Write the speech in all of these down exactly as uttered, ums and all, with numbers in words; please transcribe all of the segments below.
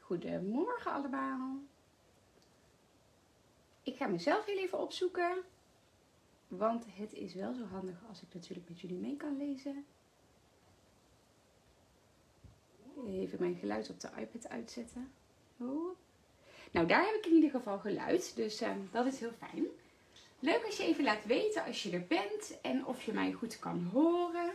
Goedemorgen allemaal. Ik ga mezelf heel even opzoeken, want het is wel zo handig als ik natuurlijk met jullie mee kan lezen. Even mijn geluid op de iPad uitzetten. Oh. Nou, daar heb ik in ieder geval geluid, dus uh, dat is heel fijn. Leuk als je even laat weten als je er bent en of je mij goed kan horen.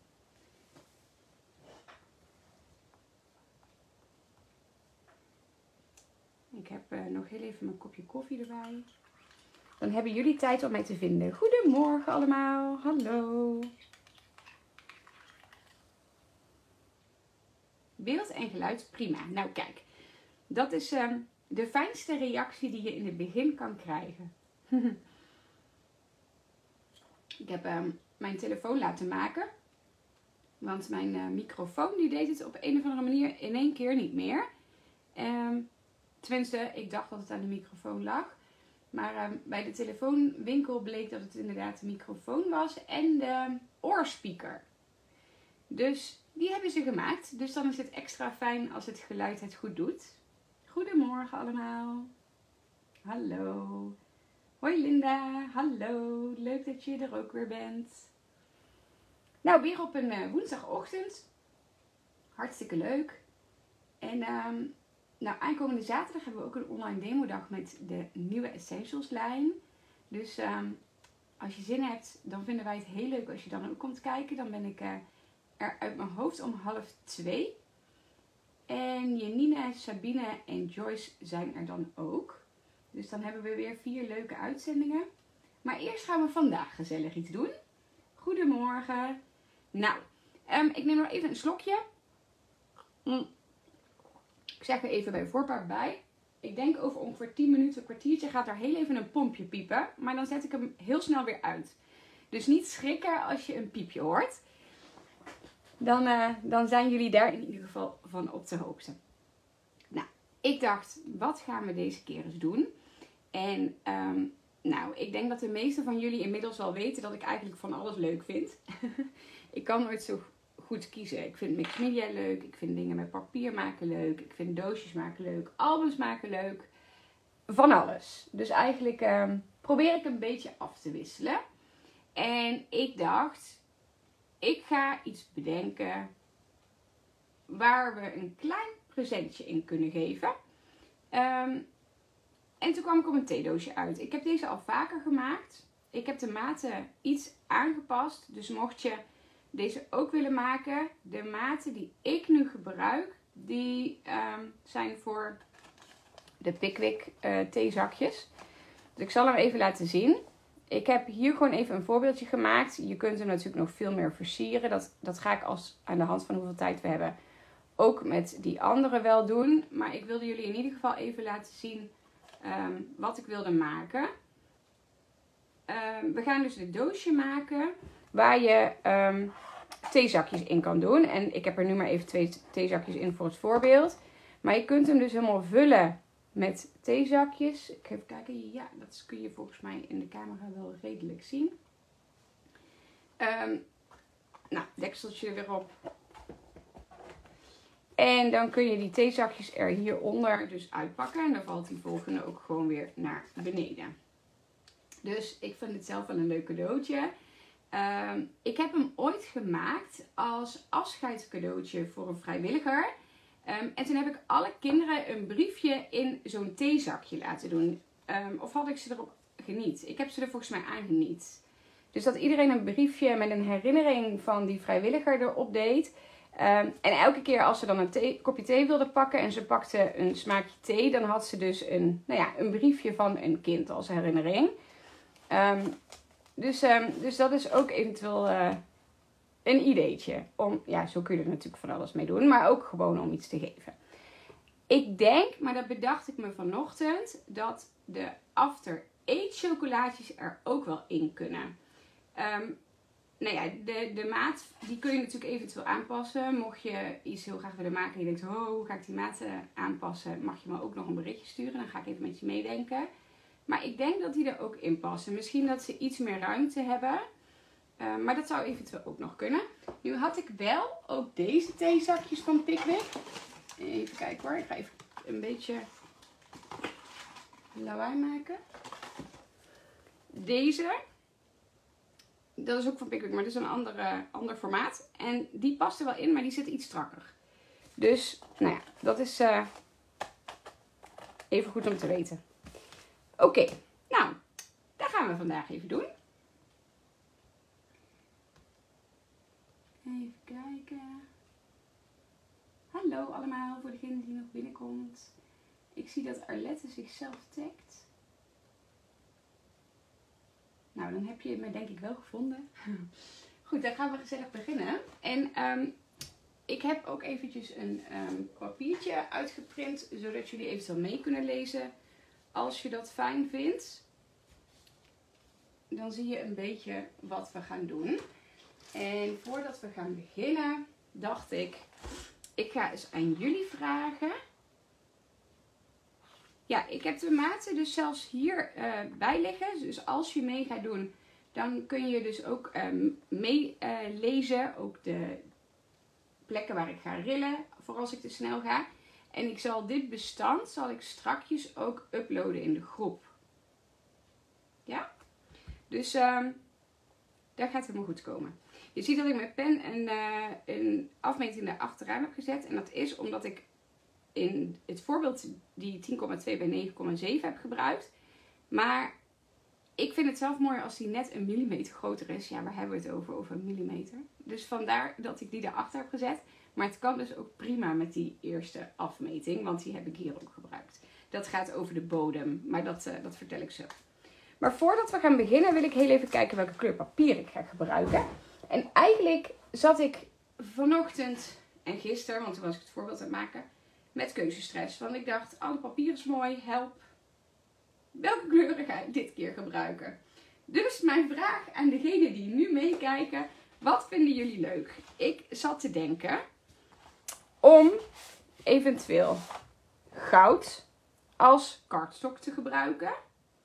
Ik heb uh, nog heel even mijn kopje koffie erbij. Dan hebben jullie tijd om mij te vinden. Goedemorgen allemaal. Hallo. Beeld en geluid, prima. Nou kijk, dat is uh, de fijnste reactie die je in het begin kan krijgen. Ik heb uh, mijn telefoon laten maken. Want mijn uh, microfoon die deed het op een of andere manier in één keer niet meer. Um, tenminste, ik dacht dat het aan de microfoon lag. Maar uh, bij de telefoonwinkel bleek dat het inderdaad de microfoon was en de oorspeaker. Dus die hebben ze gemaakt. Dus dan is het extra fijn als het geluid het goed doet. Goedemorgen allemaal. Hallo. Hoi Linda. Hallo. Leuk dat je er ook weer bent. Nou, weer op een uh, woensdagochtend. Hartstikke leuk. En um, nou, aankomende zaterdag hebben we ook een online demodag met de nieuwe Essentials lijn. Dus um, als je zin hebt, dan vinden wij het heel leuk als je dan ook komt kijken. Dan ben ik uh, er uit mijn hoofd om half twee. En Janine, Sabine en Joyce zijn er dan ook. Dus dan hebben we weer vier leuke uitzendingen. Maar eerst gaan we vandaag gezellig iets doen. Goedemorgen. Nou, um, ik neem nog even een slokje. Mm. Ik zeg er even bij voorbaat bij. Ik denk over ongeveer tien minuten, een kwartiertje gaat er heel even een pompje piepen. Maar dan zet ik hem heel snel weer uit. Dus niet schrikken als je een piepje hoort. Dan, uh, dan zijn jullie daar in ieder geval van op de hoogte. Nou, ik dacht, wat gaan we deze keer eens doen? En um, nou, ik denk dat de meesten van jullie inmiddels wel weten dat ik eigenlijk van alles leuk vind. Ik kan nooit zo goed kiezen. Ik vind mixed media leuk. Ik vind dingen met papier maken leuk. Ik vind doosjes maken leuk. Albums maken leuk. Van alles. Dus eigenlijk um, probeer ik een beetje af te wisselen. En ik dacht, ik ga iets bedenken waar we een klein presentje in kunnen geven. Um, en toen kwam ik op een theedoosje uit. Ik heb deze al vaker gemaakt. Ik heb de maten iets aangepast. Dus mocht je deze ook willen maken, de maten die ik nu gebruik, die um, zijn voor de Pickwick uh, theezakjes. Dus ik zal hem even laten zien. Ik heb hier gewoon even een voorbeeldje gemaakt. Je kunt hem natuurlijk nog veel meer versieren. Dat, dat ga ik als aan de hand van hoeveel tijd we hebben ook met die andere wel doen. Maar ik wilde jullie in ieder geval even laten zien um, wat ik wilde maken. Um, we gaan dus dit doosje maken waar je um, theezakjes in kan doen. En ik heb er nu maar even twee theezakjes in voor het voorbeeld. Maar je kunt hem dus helemaal vullen met theezakjes. Ik ga even kijken. Ja, dat kun je volgens mij in de camera wel redelijk zien. Um, nou, dekseltje er weer op. En dan kun je die theezakjes er hieronder dus uitpakken. En dan valt die volgende ook gewoon weer naar beneden. Dus ik vind het zelf wel een leuk cadeautje. Um, ik heb hem ooit gemaakt als afscheidscadeautje voor een vrijwilliger. Um, en toen heb ik alle kinderen een briefje in zo'n theezakje laten doen. Um, of had ik ze erop geniet? Ik heb ze er volgens mij aan geniet. Dus dat iedereen een briefje met een herinnering van die vrijwilliger erop deed. Um, en elke keer als ze dan een thee, kopje thee wilde pakken en ze pakte een smaakje thee, dan had ze dus een, nou ja, een briefje van een kind als herinnering. Um, dus, um, dus dat is ook eventueel uh, een ideetje. Om, ja, zo kun je er natuurlijk van alles mee doen, maar ook gewoon om iets te geven. Ik denk, maar dat bedacht ik me vanochtend, dat de After Eight chocolaatjes er ook wel in kunnen. Um, nou ja, de, de maat, die kun je natuurlijk eventueel aanpassen. Mocht je iets heel graag willen maken en je denkt, oh, hoe ga ik die maten aanpassen, mag je me ook nog een berichtje sturen. Dan ga ik even met je meedenken. Maar ik denk dat die er ook in passen. Misschien dat ze iets meer ruimte hebben. Uh, maar dat zou eventueel ook nog kunnen. Nu had ik wel ook deze theezakjes van Pickwick. Even kijken hoor. Ik ga even een beetje lawaai maken. Deze, dat is ook van Pickwick, maar dit is een andere, ander formaat. En die past er wel in, maar die zit iets strakker. Dus, nou ja, dat is uh, even goed om te weten. Oké, okay, nou, dat gaan we vandaag even doen. Even kijken. Hallo allemaal, voor degene die nog binnenkomt. Ik zie dat Arlette zichzelf tagt. Nou, dan heb je me denk ik wel gevonden. Goed, dan gaan we gezellig beginnen. En um, ik heb ook eventjes een um, papiertje uitgeprint, zodat jullie eventueel mee kunnen lezen. Als je dat fijn vindt, dan zie je een beetje wat we gaan doen. En voordat we gaan beginnen, dacht ik, ik ga eens aan jullie vragen. Ja, ik heb de maten dus zelfs hier uh, bij liggen. Dus als je mee gaat doen, dan kun je dus ook um, mee uh, lezen. Ook de plekken waar ik ga rillen, voor als ik te snel ga. En ik zal dit bestand, zal ik strakjes ook uploaden in de groep. Ja? Dus um, dat gaat helemaal goed komen. Je ziet dat ik met pen een, uh, een afmeting daar achteraan heb gezet. En dat is omdat ik in het voorbeeld die tien komma twee bij negen komma zeven heb gebruikt. Maar ik vind het zelf mooi als die net een millimeter groter is. Ja, waar hebben we het over? Over een millimeter. Dus vandaar dat ik die erachter heb gezet. Maar het kan dus ook prima met die eerste afmeting. Want die heb ik hier ook gebruikt. Dat gaat over de bodem. Maar dat, uh, dat vertel ik zo. Maar voordat we gaan beginnen wil ik heel even kijken welke kleur papier ik ga gebruiken. En eigenlijk zat ik vanochtend en gisteren, want toen was ik het voorbeeld aan het maken, met keuzestress. Want ik dacht, oh, het papier is mooi, help. Welke kleuren ga ik dit keer gebruiken? Dus mijn vraag aan degenen die nu meekijken, wat vinden jullie leuk? Ik zat te denken om eventueel goud als kartstok te gebruiken.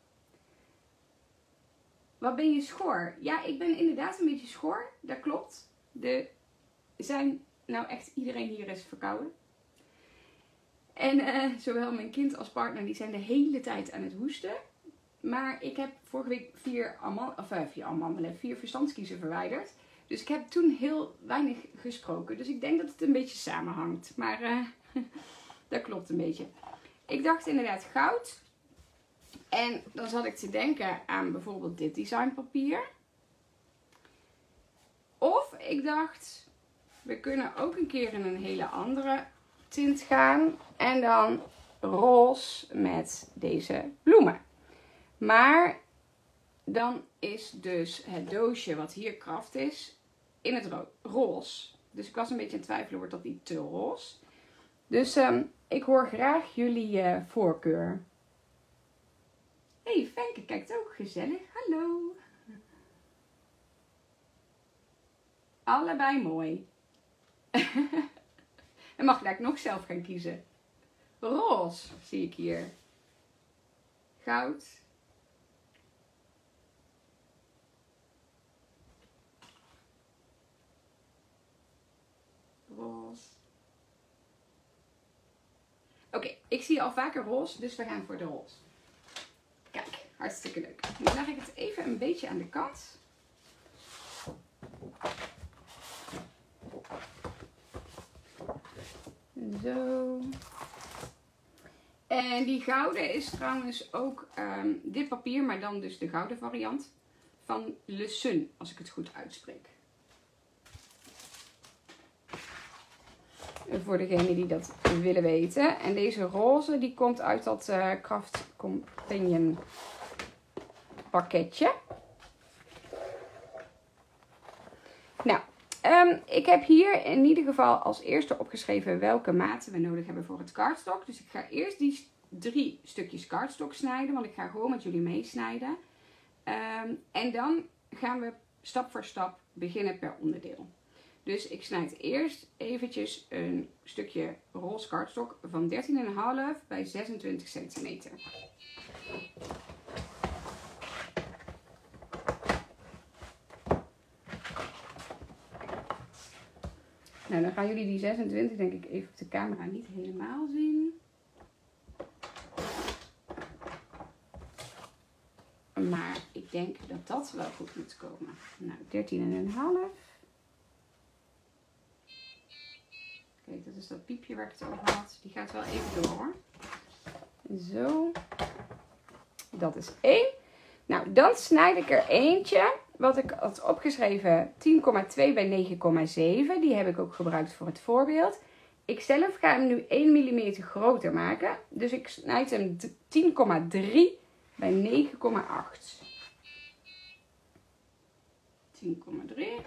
Wat ben je schor? Ja, ik ben inderdaad een beetje schor. Dat klopt. De zijn, nou echt iedereen hier is verkouden. En uh, zowel mijn kind als partner, die zijn de hele tijd aan het hoesten. Maar ik heb vorige week vier, amand of, uh, vier amandelen, vier verstandskiezen verwijderd. Dus ik heb toen heel weinig gesproken. Dus ik denk dat het een beetje samenhangt. Maar uh, dat klopt een beetje. Ik dacht inderdaad goud. En dan zat ik te denken aan bijvoorbeeld dit designpapier. Of ik dacht, we kunnen ook een keer in een hele andere tint gaan. En dan roze met deze bloemen. Maar dan is dus het doosje wat hier kraft is in het ro roze. Dus ik was een beetje aan het twijfelen, wordt dat niet te roze? Dus um, ik hoor graag jullie uh, voorkeur. Hey, Fenke kijkt ook gezellig. Hallo. Allebei mooi. En mag gelijk nog zelf gaan kiezen. Roze zie ik hier. Goud. Roze. Oké, okay, ik zie al vaker roze, dus we gaan voor de roze. Kijk, hartstikke leuk. Nu leg ik het even een beetje aan de kant. Zo. En die gouden is trouwens ook um, dit papier, maar dan dus de gouden variant van Le Sun, als ik het goed uitspreek. Voor degenen die dat willen weten. En deze roze die komt uit dat uh, Craft Companion pakketje. Nou, um, ik heb hier in ieder geval als eerste opgeschreven welke maten we nodig hebben voor het cardstock. Dus ik ga eerst die drie stukjes cardstock snijden, want ik ga gewoon met jullie meesnijden. Um, en dan gaan we stap voor stap beginnen per onderdeel. Dus ik snijd eerst eventjes een stukje roze cardstock van dertien komma vijf bij zesentwintig centimeter. Nou, dan gaan jullie die zesentwintig denk ik even op de camera niet helemaal zien. Maar ik denk dat dat wel goed moet komen. Nou, dertien komma vijf. Kijk, dat is dat piepje waar ik het over had. Die gaat wel even door hoor. Zo. Dat is één. Nou, dan snijd ik er eentje. Wat ik had opgeschreven. tien komma twee bij negen komma zeven. Die heb ik ook gebruikt voor het voorbeeld. Ik zelf ga hem nu één millimeter groter maken. Dus ik snijd hem tien komma drie bij negen komma acht. tien komma drie.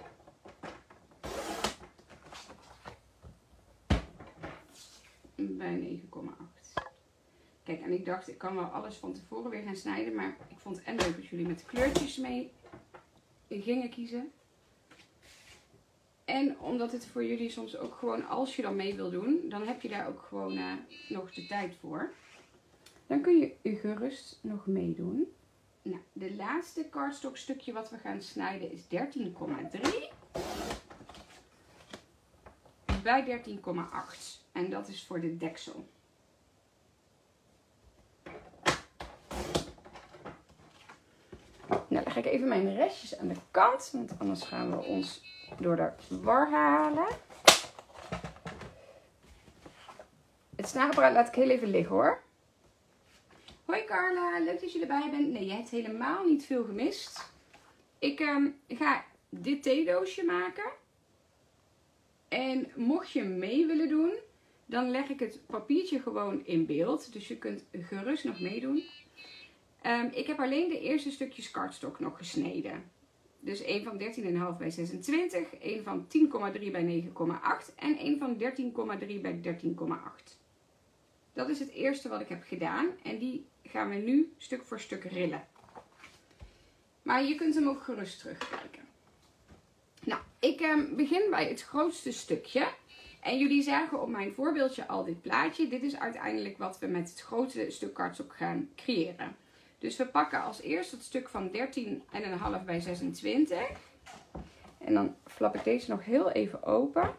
Bij negen komma acht. Kijk, en ik dacht, ik kan wel alles van tevoren weer gaan snijden. Maar ik vond het en leuk dat jullie met de kleurtjes mee gingen kiezen. En omdat het voor jullie soms ook gewoon, als je dan mee wil doen, dan heb je daar ook gewoon uh, nog de tijd voor. Dan kun je gerust nog meedoen. Nou, de laatste cardstock stukje wat we gaan snijden is dertien komma drie bij dertien komma acht. En dat is voor de deksel. Nou, dan ga ik even mijn restjes aan de kant, want anders gaan we ons door de war halen. Het snijdapparaat laat ik heel even liggen hoor. Hoi Carla, leuk dat je erbij bent. Nee, je hebt helemaal niet veel gemist. Ik um, ga dit theedoosje maken. En mocht je mee willen doen, dan leg ik het papiertje gewoon in beeld. Dus je kunt gerust nog meedoen. Um, ik heb alleen de eerste stukjes cardstock nog gesneden. Dus één van dertien komma vijf bij zesentwintig, één van tien komma drie bij negen komma acht en één van dertien komma drie bij dertien komma acht. Dat is het eerste wat ik heb gedaan en die gaan we nu stuk voor stuk rillen. Maar je kunt hem ook gerust terugkijken. Nou, ik eh, begin bij het grootste stukje. En jullie zagen op mijn voorbeeldje al dit plaatje. Dit is uiteindelijk wat we met het grote stuk cardstock gaan creëren. Dus we pakken als eerst het stuk van dertien komma vijf bij zesentwintig. En dan flap ik deze nog heel even open.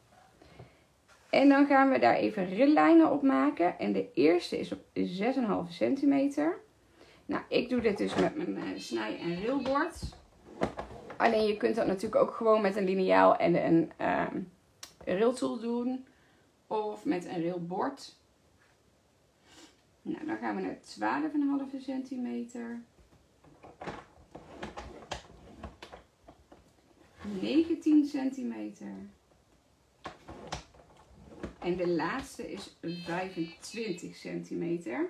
En dan gaan we daar even rillijnen op maken. En de eerste is op zes komma vijf centimeter. Nou, ik doe dit dus met mijn uh, snij- en rilbord. Alleen je kunt dat natuurlijk ook gewoon met een liniaal en een uh, riltool doen. Of met een rilbord. Nou, dan gaan we naar twaalf komma vijf centimeter. negentien centimeter. En de laatste is vijfentwintig centimeter.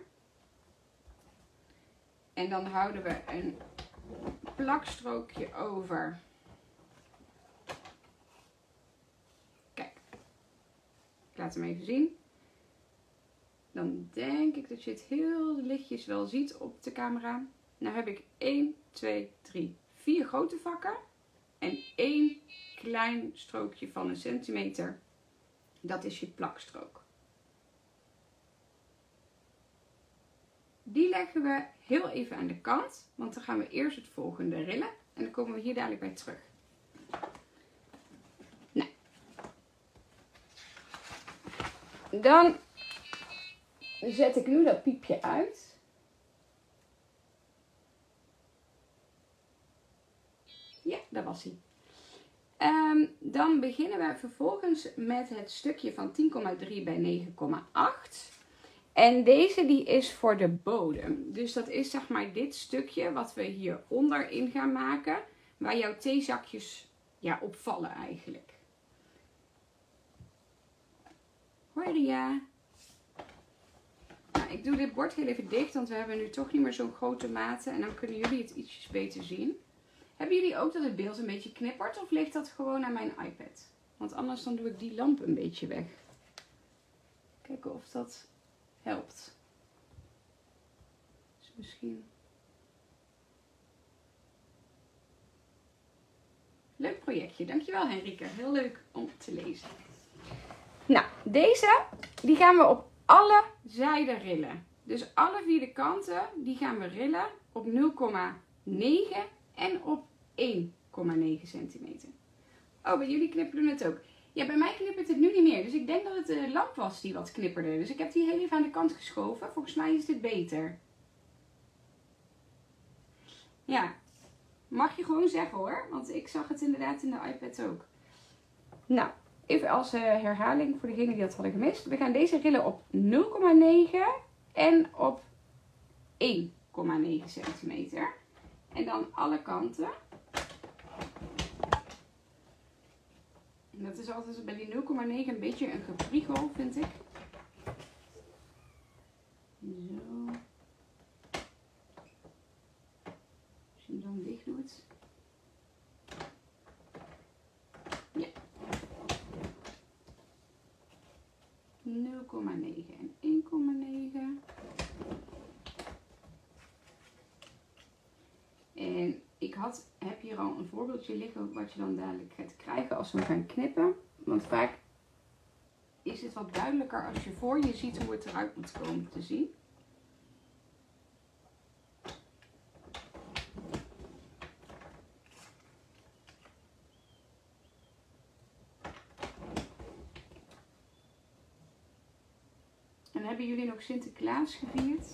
En dan houden we een plakstrookje over. Kijk, ik laat hem even zien. Dan denk ik dat je het heel lichtjes wel ziet op de camera. Nou heb ik één, twee, drie, vier grote vakken. En één klein strookje van een centimeter. Dat is je plakstrook. Die leggen we heel even aan de kant. Want dan gaan we eerst het volgende rillen. En dan komen we hier dadelijk bij terug. Nou. Dan zet ik nu dat piepje uit. Ja, daar was hij. Um, dan beginnen we vervolgens met het stukje van tien komma drie bij negen komma acht. En deze die is voor de bodem. Dus dat is zeg maar dit stukje wat we hier onderin gaan maken. Waar jouw theezakjes ja, opvallen eigenlijk. Hoi Ria. Nou, ik doe dit bord heel even dicht, want we hebben nu toch niet meer zo'n grote maten. En dan kunnen jullie het ietsjes beter zien. Hebben jullie ook dat het beeld een beetje knippert of ligt dat gewoon aan mijn iPad? Want anders dan doe ik die lamp een beetje weg. Kijken of dat helpt. Dus misschien... Leuk projectje. Dankjewel Henrike. Heel leuk om te lezen. Nou, deze die gaan we op alle zijden rillen. Dus alle vier de kanten die gaan we rillen op nul komma negen en op één komma negen centimeter. Oh, bij jullie knipperen het ook. Ja, bij mij knippert het nu niet meer. Dus ik denk dat het de lamp was die wat knipperde. Dus ik heb die heel even aan de kant geschoven. Volgens mij is dit beter. Ja, mag je gewoon zeggen hoor. Want ik zag het inderdaad in de iPad ook. Nou, even als uh, herhaling voor degenen die dat hadden gemist. We gaan deze rillen op nul komma negen en op één komma negen centimeter. En dan alle kanten. En dat is altijd bij die nul komma negen een beetje een gepriegel, vind ik. Zo. Als je hem dan dicht doet. Ja. nul komma negen en één komma negen. En ik had, heb hier al een voorbeeldje liggen wat je dan dadelijk gaat krijgen als we hem gaan knippen. Want vaak is het wat duidelijker als je voor je ziet hoe het eruit moet komen te zien. En hebben jullie nog Sinterklaas gevierd?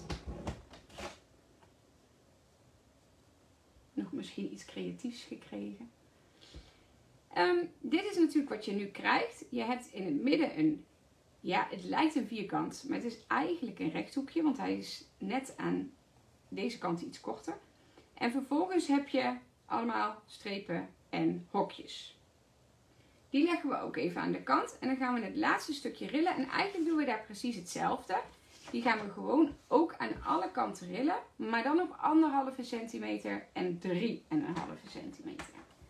Nog misschien iets creatiefs gekregen? Um, dit is natuurlijk wat je nu krijgt. Je hebt in het midden een, ja, het lijkt een vierkant, maar het is eigenlijk een rechthoekje, want hij is net aan deze kant iets korter. En vervolgens heb je allemaal strepen en hokjes. Die leggen we ook even aan de kant en dan gaan we het laatste stukje rillen. En eigenlijk doen we daar precies hetzelfde. Die gaan we gewoon ook aan alle kanten rillen, maar dan op anderhalve centimeter en drie en een halve centimeter.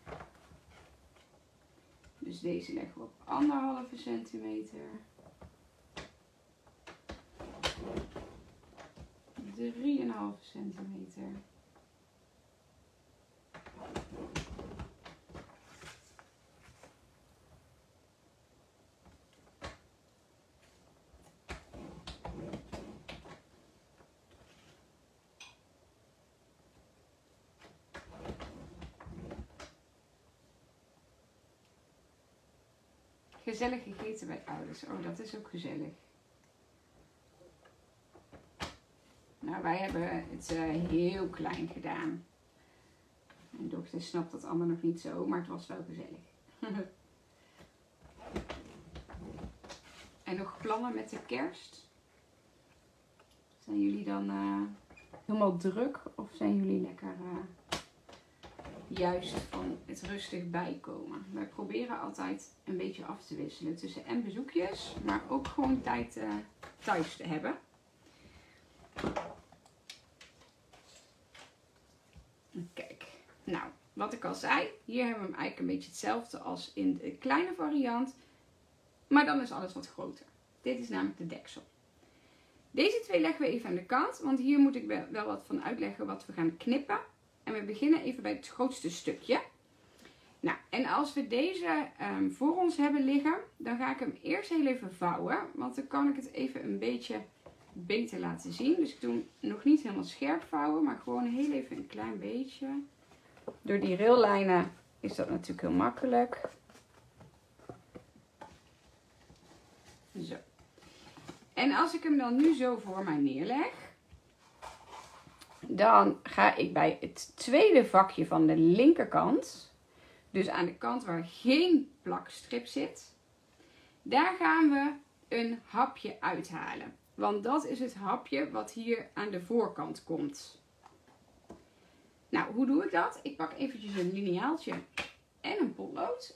Dus deze leggen we op anderhalve centimeter. drie komma vijf centimeter. Gezellig gegeten bij ouders. Oh, dat is ook gezellig. Nou, wij hebben het uh, heel klein gedaan. Mijn dochter snapt dat allemaal nog niet zo, maar het was wel gezellig. En nog plannen met de kerst? Zijn jullie dan uh, helemaal druk of zijn jullie lekker uh, juist van het rustig bijkomen? Wij proberen altijd een beetje af te wisselen tussen en bezoekjes, maar ook gewoon tijd uh, thuis te hebben. Kijk, nou, wat ik al zei, hier hebben we hem eigenlijk een beetje hetzelfde als in de kleine variant, maar dan is alles wat groter. Dit is namelijk de deksel. Deze twee leggen we even aan de kant, want hier moet ik wel wat van uitleggen wat we gaan knippen. En we beginnen even bij het grootste stukje. Nou, en als we deze um, voor ons hebben liggen, dan ga ik hem eerst heel even vouwen, want dan kan ik het even een beetje beter laten zien. Dus ik doe hem nog niet helemaal scherp vouwen, maar gewoon heel even een klein beetje. Door die raillijnen is dat natuurlijk heel makkelijk. Zo. En als ik hem dan nu zo voor mij neerleg, dan ga ik bij het tweede vakje van de linkerkant, dus aan de kant waar geen plakstrip zit, daar gaan we een hapje uithalen. Want dat is het hapje wat hier aan de voorkant komt. Nou, hoe doe ik dat? Ik pak eventjes een lineaaltje en een potlood.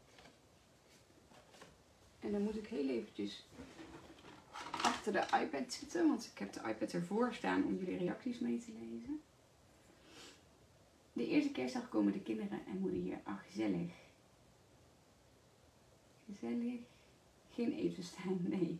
En dan moet ik heel eventjes achter de iPad zitten, want ik heb de iPad ervoor staan om jullie reacties mee te lezen. De eerste kerstdag komen de kinderen en moeder hier. Ach, gezellig. Gezellig. Geen etenstijn, nee.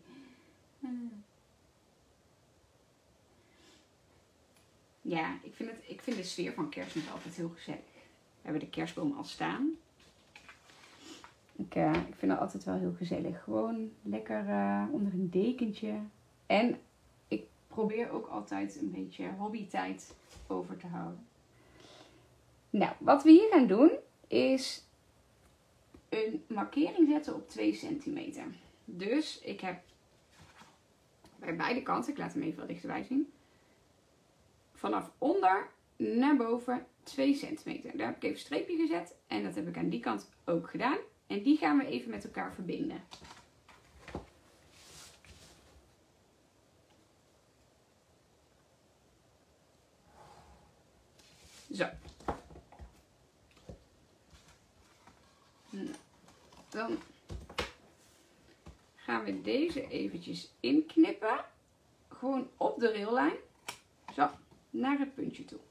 Ja, ik vind, het, ik vind de sfeer van Kerstmis altijd heel gezellig. We hebben de kerstboom al staan. Ik, uh, ik vind het altijd wel heel gezellig. Gewoon lekker uh, onder een dekentje. En ik probeer ook altijd een beetje hobbytijd over te houden. Nou, wat we hier gaan doen is een markering zetten op twee centimeter. Dus ik heb bij beide kanten, ik laat hem even wat dichterbij zien. Vanaf onder naar boven twee centimeter. Daar heb ik even een streepje gezet en dat heb ik aan die kant ook gedaan. En die gaan we even met elkaar verbinden. Zo. Dan gaan we deze eventjes inknippen. Gewoon op de raillijn. Zo, naar het puntje toe.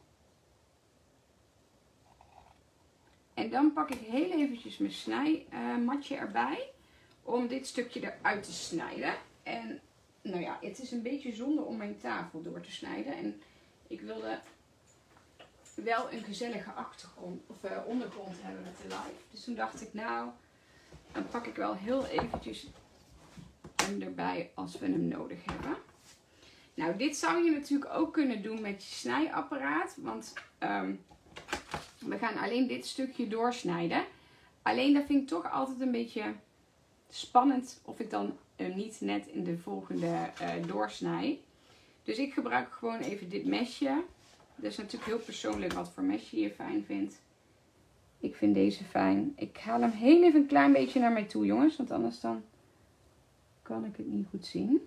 En dan pak ik heel eventjes mijn snijmatje erbij. Om dit stukje eruit te snijden. En nou ja, het is een beetje zonde om mijn tafel door te snijden. En ik wilde wel een gezellige achtergrond of uh, ondergrond hebben met de live. Dus toen dacht ik, nou, dan pak ik wel heel eventjes hem erbij als we hem nodig hebben. Nou, dit zou je natuurlijk ook kunnen doen met je snijapparaat. Want um, we gaan alleen dit stukje doorsnijden. Alleen dat vind ik toch altijd een beetje spannend of ik dan hem niet net in de volgende uh, doorsnij. Dus ik gebruik gewoon even dit mesje. Dat is natuurlijk heel persoonlijk wat voor mesje je fijn vindt. Ik vind deze fijn. Ik haal hem heel even een klein beetje naar mij toe, jongens. Want anders dan kan ik het niet goed zien.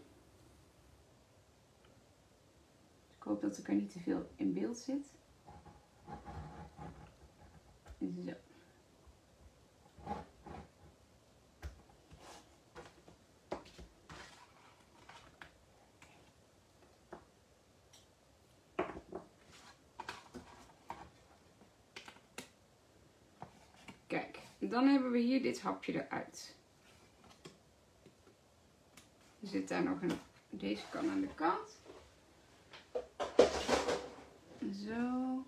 Dus ik hoop dat ik er niet te veel in beeld zit. Zo. Kijk, dan hebben we hier dit hapje eruit. Er zit daar nog een, deze kan aan de kant. Zo.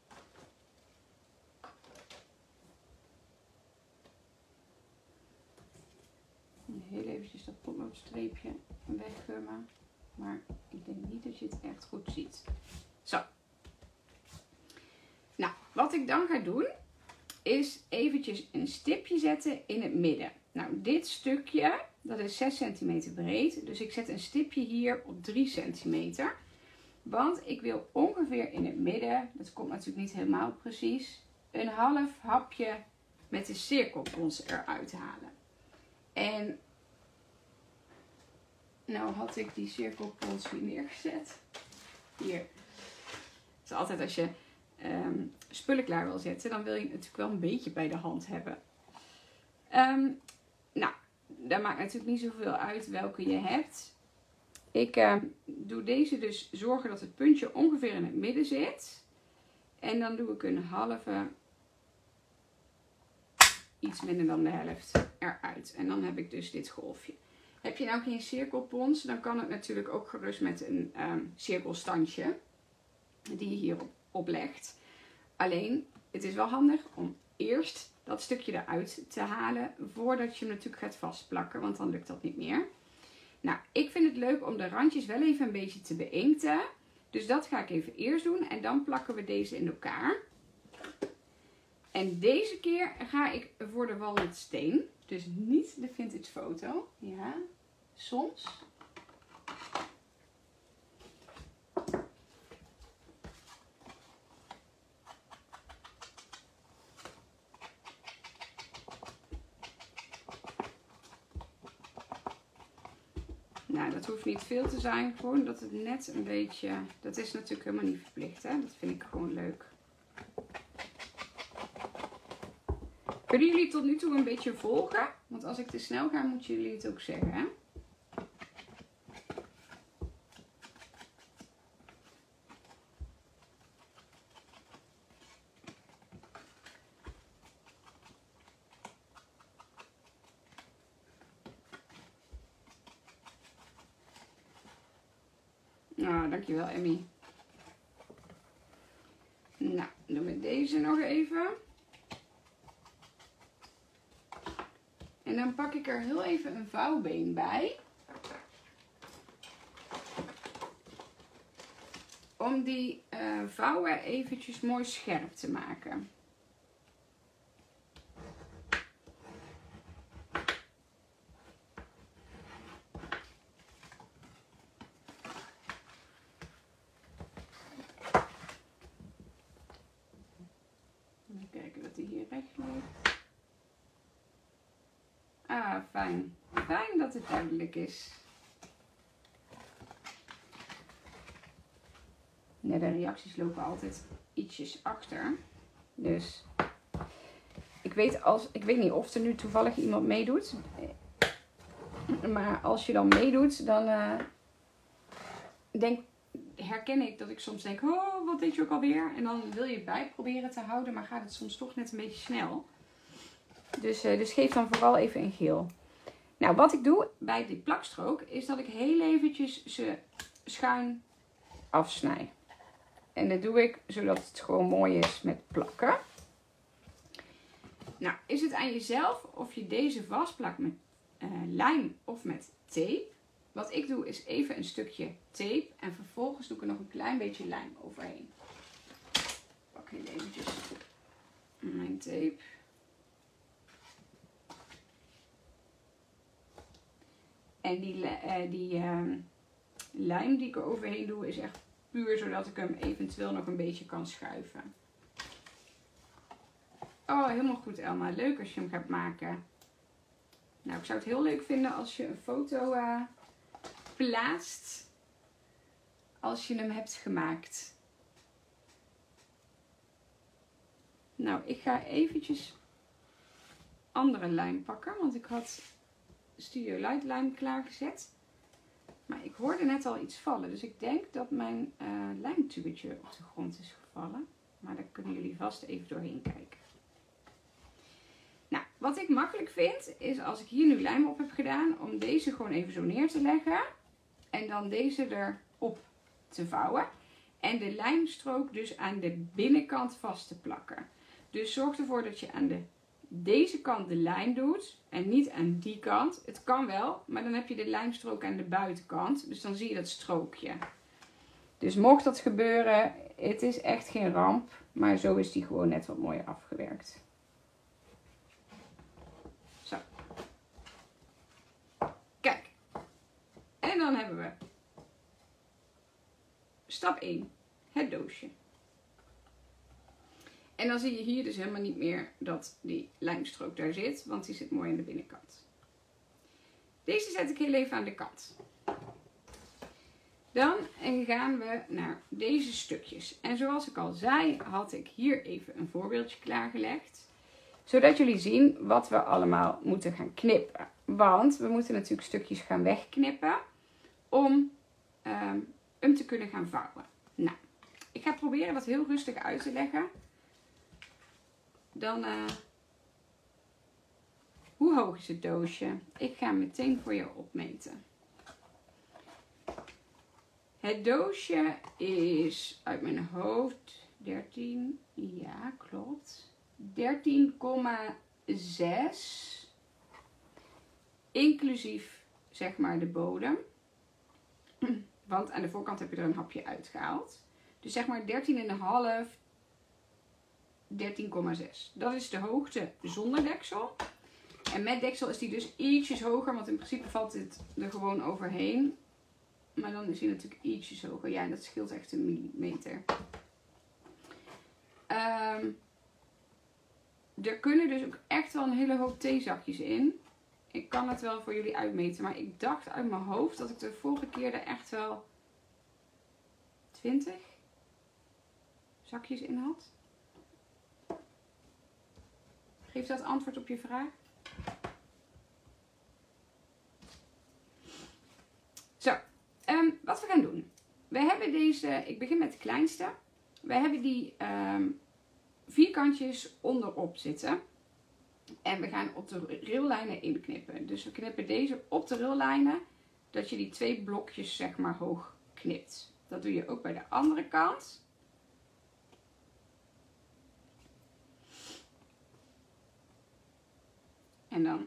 Heel eventjes dat potloodstreepje weggummen. Maar ik denk niet dat je het echt goed ziet. Zo. Nou, wat ik dan ga doen is eventjes een stipje zetten in het midden. Nou, dit stukje, dat is zes centimeter breed. Dus ik zet een stipje hier op drie centimeter. Want ik wil ongeveer in het midden, dat komt natuurlijk niet helemaal precies, een half hapje met de cirkelpons eruit halen. En nou had ik die cirkelpons hier neergezet. Hier. Het is altijd als je um, spullen klaar wil zetten, dan wil je het natuurlijk wel een beetje bij de hand hebben. Um, nou, dat maakt natuurlijk niet zoveel uit welke je hebt. Ik uh, doe deze dus zorgen dat het puntje ongeveer in het midden zit. En dan doe ik een halve, iets minder dan de helft eruit. En dan heb ik dus dit golfje. Heb je nou geen cirkelpons, dan kan het natuurlijk ook gerust met een um, cirkelstandje die je hierop oplegt. Alleen, het is wel handig om eerst dat stukje eruit te halen voordat je hem natuurlijk gaat vastplakken, want dan lukt dat niet meer. Nou, ik vind het leuk om de randjes wel even een beetje te beïnkten. Dus dat ga ik even eerst doen en dan plakken we deze in elkaar. En deze keer ga ik voor de walnutsteen, dus niet de vintage foto. Ja, soms. Nou, dat hoeft niet veel te zijn. Gewoon dat het net een beetje... Dat is natuurlijk helemaal niet verplicht, hè. Dat vind ik gewoon leuk. Kunnen jullie tot nu toe een beetje volgen? Want als ik te snel ga, moeten jullie het ook zeggen, hè. Nou, dankjewel Emmy. Nou, doen we deze nog even. En dan pak ik er heel even een vouwbeen bij. Om die uh, vouwen eventjes mooi scherp te maken. fijn. Fijn dat het duidelijk is. Ja, de reacties lopen altijd ietsjes achter. Dus ik weet, als, ik weet niet of er nu toevallig iemand meedoet. Maar als je dan meedoet, dan uh, denk, herken ik dat ik soms denk, oh, wat deed je ook alweer? En dan wil je het bij proberen te houden, maar gaat het soms toch net een beetje snel. Dus, uh, dus geef dan vooral even een geel. Nou, wat ik doe bij die plakstrook, is dat ik heel eventjes ze schuin afsnij. En dat doe ik zodat het gewoon mooi is met plakken. Nou, is het aan jezelf of je deze vastplakt met uh, lijm of met tape. Wat ik doe is even een stukje tape en vervolgens doe ik er nog een klein beetje lijm overheen. Ik pak heel eventjes mijn tape. En die, uh, die uh, lijm die ik er overheen doe is echt puur zodat ik hem eventueel nog een beetje kan schuiven. Oh, helemaal goed Elma. Leuk als je hem gaat maken. Nou, ik zou het heel leuk vinden als je een foto uh, plaatst als je hem hebt gemaakt. Nou, ik ga eventjes andere lijm pakken, want ik had Studio Light lijm klaargezet. Maar ik hoorde net al iets vallen, dus ik denk dat mijn uh, lijmtubetje op de grond is gevallen. Maar daar kunnen jullie vast even doorheen kijken. Nou, wat ik makkelijk vind, is als ik hier nu lijm op heb gedaan, om deze gewoon even zo neer te leggen. En dan deze erop te vouwen. En de lijmstrook dus aan de binnenkant vast te plakken. Dus zorg ervoor dat je aan de, deze kant de lijm doet en niet aan die kant. Het kan wel, maar dan heb je de lijmstrook aan de buitenkant. Dus dan zie je dat strookje. Dus mocht dat gebeuren, het is echt geen ramp. Maar zo is die gewoon net wat mooier afgewerkt. Zo. Kijk. En dan hebben we stap één. Het doosje. En dan zie je hier dus helemaal niet meer dat die lijmstrook daar zit. Want die zit mooi aan de binnenkant. Deze zet ik heel even aan de kant. Dan gaan we naar deze stukjes. En zoals ik al zei, had ik hier even een voorbeeldje klaargelegd. Zodat jullie zien wat we allemaal moeten gaan knippen. Want we moeten natuurlijk stukjes gaan wegknippen. Om um, hem te kunnen gaan vouwen. Nou, ik ga proberen dat heel rustig uit te leggen. Dan, uh, hoe hoog is het doosje? Ik ga meteen voor je opmeten. Het doosje is uit mijn hoofd dertien, ja klopt, dertien komma zes. Inclusief zeg maar de bodem. Want aan de voorkant heb je er een hapje uitgehaald. Dus zeg maar dertien komma vijf, dertien komma zes. Dat is de hoogte zonder deksel. En met deksel is die dus ietsjes hoger, want in principe valt dit er gewoon overheen. Maar dan is hij natuurlijk ietsjes hoger. Ja, en dat scheelt echt een millimeter. Um, er kunnen dus ook echt wel een hele hoop theezakjes in. Ik kan het wel voor jullie uitmeten. Maar ik dacht uit mijn hoofd dat ik de vorige keer er echt wel twintig zakjes in had. Geeft dat antwoord op je vraag? Zo, um, wat we gaan doen. We hebben deze, ik begin met de kleinste. We hebben die um, vierkantjes onderop zitten. En we gaan op de raillijnen inknippen. Dus we knippen deze op de raillijnen. Dat je die twee blokjes zeg maar hoog knipt. Dat doe je ook bij de andere kant. En dan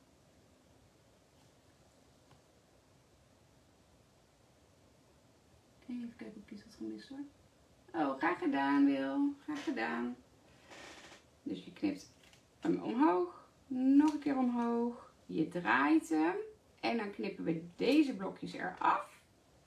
even kijken of ik iets had gemist hoor. Oh, graag gedaan Wil. Graag gedaan. Dus je knipt hem omhoog. Nog een keer omhoog. Je draait hem. En dan knippen we deze blokjes eraf.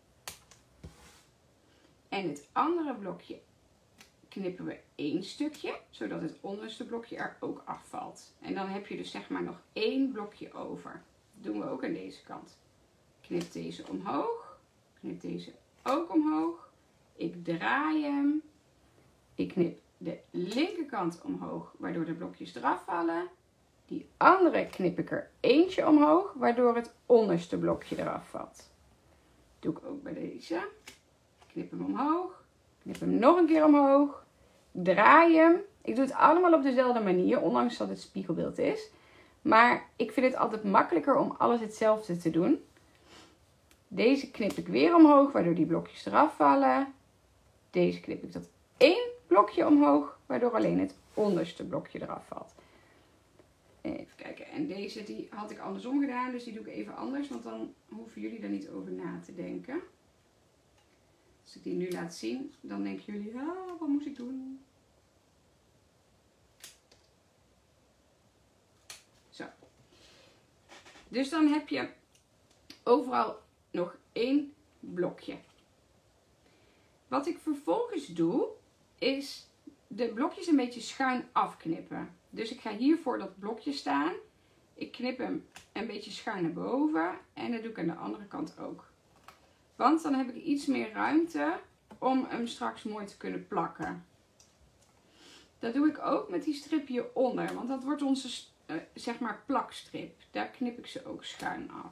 En het andere blokje knippen we één stukje. Zodat het onderste blokje er ook afvalt. En dan heb je dus zeg maar nog één blokje over. doen we ook aan deze kant. Knip deze omhoog. Knip deze ook omhoog. Ik draai hem. Ik knip de linkerkant omhoog, waardoor de blokjes eraf vallen. Die andere knip ik er eentje omhoog, waardoor het onderste blokje eraf valt. Doe ik ook bij deze. Knip hem omhoog. Knip hem nog een keer omhoog. Draai hem. Ik doe het allemaal op dezelfde manier, ondanks dat het spiegelbeeld is. Maar ik vind het altijd makkelijker om alles hetzelfde te doen. Deze knip ik weer omhoog, waardoor die blokjes eraf vallen. Deze knip ik tot één blokje omhoog, waardoor alleen het onderste blokje eraf valt. Even kijken. En deze die had ik andersom gedaan, dus die doe ik even anders, want dan hoeven jullie er niet over na te denken. Als ik die nu laat zien, dan denken jullie, ah, wat moet ik doen? Zo. Dus dan heb je overal nog één blokje. Wat ik vervolgens doe, is de blokjes een beetje schuin afknippen. Dus ik ga hier voor dat blokje staan. Ik knip hem een beetje schuin naar boven. En dat doe ik aan de andere kant ook. Want dan heb ik iets meer ruimte om hem straks mooi te kunnen plakken. Dat doe ik ook met die strip hieronder. Want dat wordt onze, uh, zeg maar, plakstrip. Daar knip ik ze ook schuin af.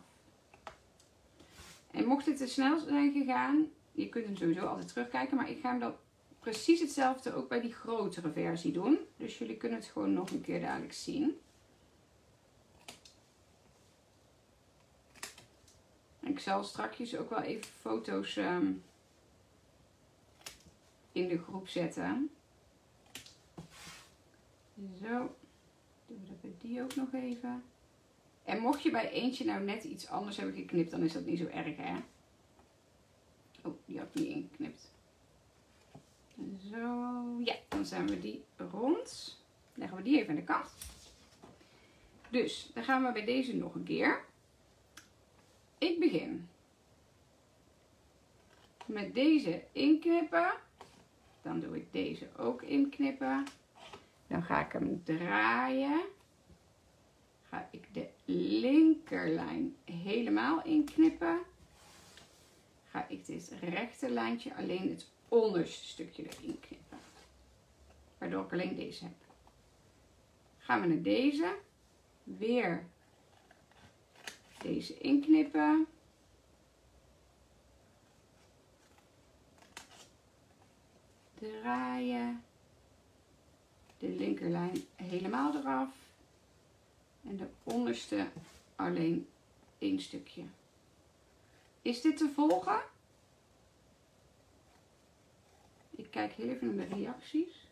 En mocht dit te snel zijn gegaan, je kunt hem sowieso altijd terugkijken. Maar ik ga hem dan precies hetzelfde ook bij die grotere versie doen. Dus jullie kunnen het gewoon nog een keer dadelijk zien. Ik zal straks ook wel even foto's um, in de groep zetten. Zo. Doen we dat bij die ook nog even. En mocht je bij eentje nou net iets anders hebben geknipt, dan is dat niet zo erg, hè. Oh, die had ik niet ingeknipt. Zo, ja, dan zijn we die rond. Leggen we die even aan de kant. Dus, dan gaan we bij deze nog een keer. Ik begin met deze inknippen. Dan doe ik deze ook inknippen. Dan ga ik hem draaien. Ga ik de linkerlijn helemaal inknippen. Ga ik dit rechte lijntje alleen het onderste stukje erin knippen. Waardoor ik alleen deze heb. Gaan we naar deze. Weer deze inknippen. Draaien. De linkerlijn helemaal eraf. En de onderste alleen één stukje. Is dit te volgen? Ik kijk heel even naar de reacties.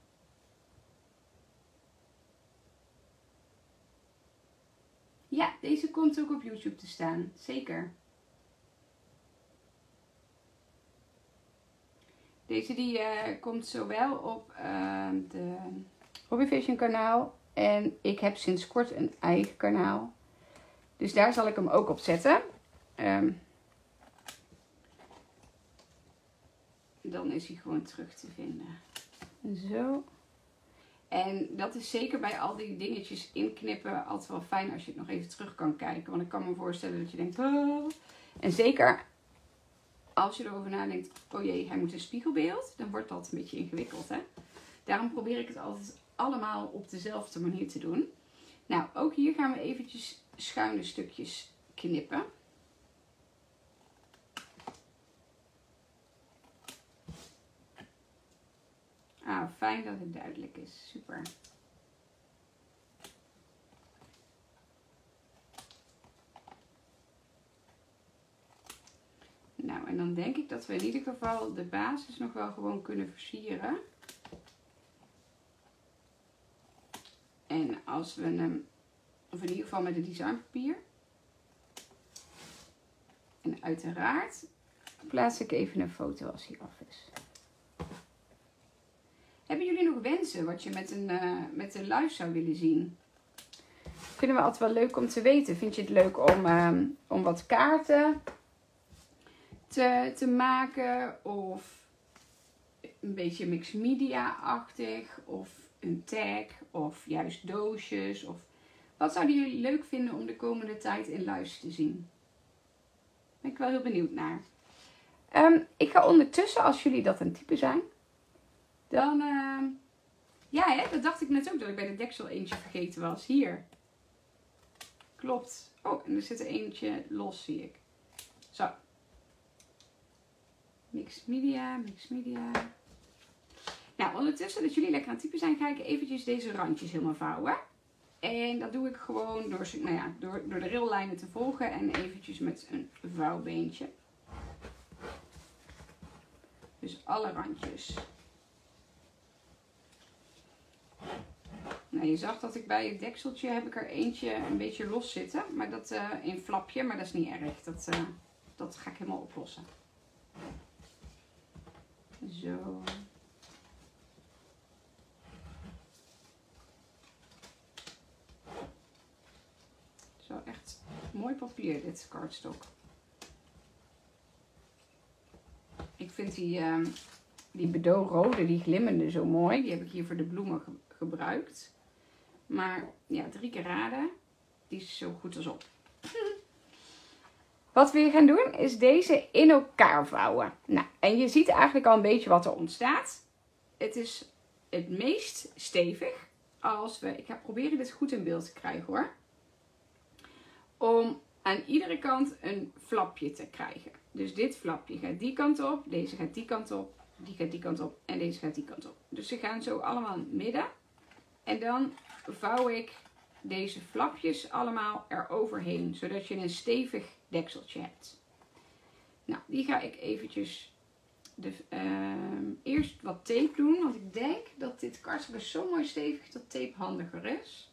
Ja, deze komt ook op YouTube te staan. Zeker. Deze die uh, komt zowel op uh, de Hobbyvision kanaal. En ik heb sinds kort een eigen kanaal. Dus daar zal ik hem ook op zetten. Um, dan is hij gewoon terug te vinden. Zo. En dat is zeker bij al die dingetjes inknippen altijd wel fijn als je het nog even terug kan kijken. Want ik kan me voorstellen dat je denkt... Oh. En zeker als je erover nadenkt... Oh jee, hij moet een spiegelbeeld. Dan wordt dat een beetje ingewikkeld, hè. Daarom probeer ik het altijd allemaal op dezelfde manier te doen. Nou, ook hier gaan we eventjes schuine stukjes knippen. Ah, fijn dat het duidelijk is. Super. Nou, en dan denk ik dat we in ieder geval de basis nog wel gewoon kunnen versieren. En als we hem, of in ieder geval met het designpapier. En uiteraard plaats ik even een foto als hij af is. Hebben jullie nog wensen wat je met een, uh, met een live zou willen zien? Vinden we altijd wel leuk om te weten. Vind je het leuk om, uh, om wat kaarten te, te maken? Of een beetje mixed media-achtig? Of een tag? Of juist doosjes? Of Wat zouden jullie leuk vinden om de komende tijd in lives te zien? Daar ben ik wel heel benieuwd naar. Um, ik ga ondertussen, als jullie dat aan het typen zijn, dan... Uh, ja, hè, dat dacht ik net ook, dat ik bij de deksel eentje vergeten was. Hier. Klopt. Oh, en er zit er eentje los, zie ik. Zo. Mixed media, mixed media. Nou, ondertussen dat jullie lekker aan het typen zijn, ga ik eventjes deze randjes helemaal vouwen. En dat doe ik gewoon door, nou ja, door, door de raillijnen te volgen en eventjes met een vouwbeentje. Dus alle randjes. Nou, je zag dat ik bij het dekseltje heb ik er eentje een beetje los zitten. Maar dat uh, in flapje, maar dat is niet erg. Dat, uh, dat ga ik helemaal oplossen. Zo. Zo, echt mooi papier dit cardstock. Ik vind die, uh, die Bordeaux rode, die glimmende zo mooi. Die heb ik hier voor de bloemen ge gebruikt. Maar ja, drie keer raden. Die is zo goed als op. Wat we hier gaan doen is deze in elkaar vouwen. Nou, en je ziet eigenlijk al een beetje wat er ontstaat. Het is het meest stevig als we... Ik ga proberen dit goed in beeld te krijgen hoor. Om aan iedere kant een flapje te krijgen. Dus dit flapje gaat die kant op. Deze gaat die kant op. Die gaat die kant op. En deze gaat die kant op. Dus ze gaan zo allemaal in het midden. En dan vouw ik deze flapjes allemaal eroverheen. Zodat je een stevig dekseltje hebt. Nou, die ga ik eventjes de, uh, eerst wat tape doen. Want ik denk dat dit cardstock is zo mooi stevig dat tape handiger is.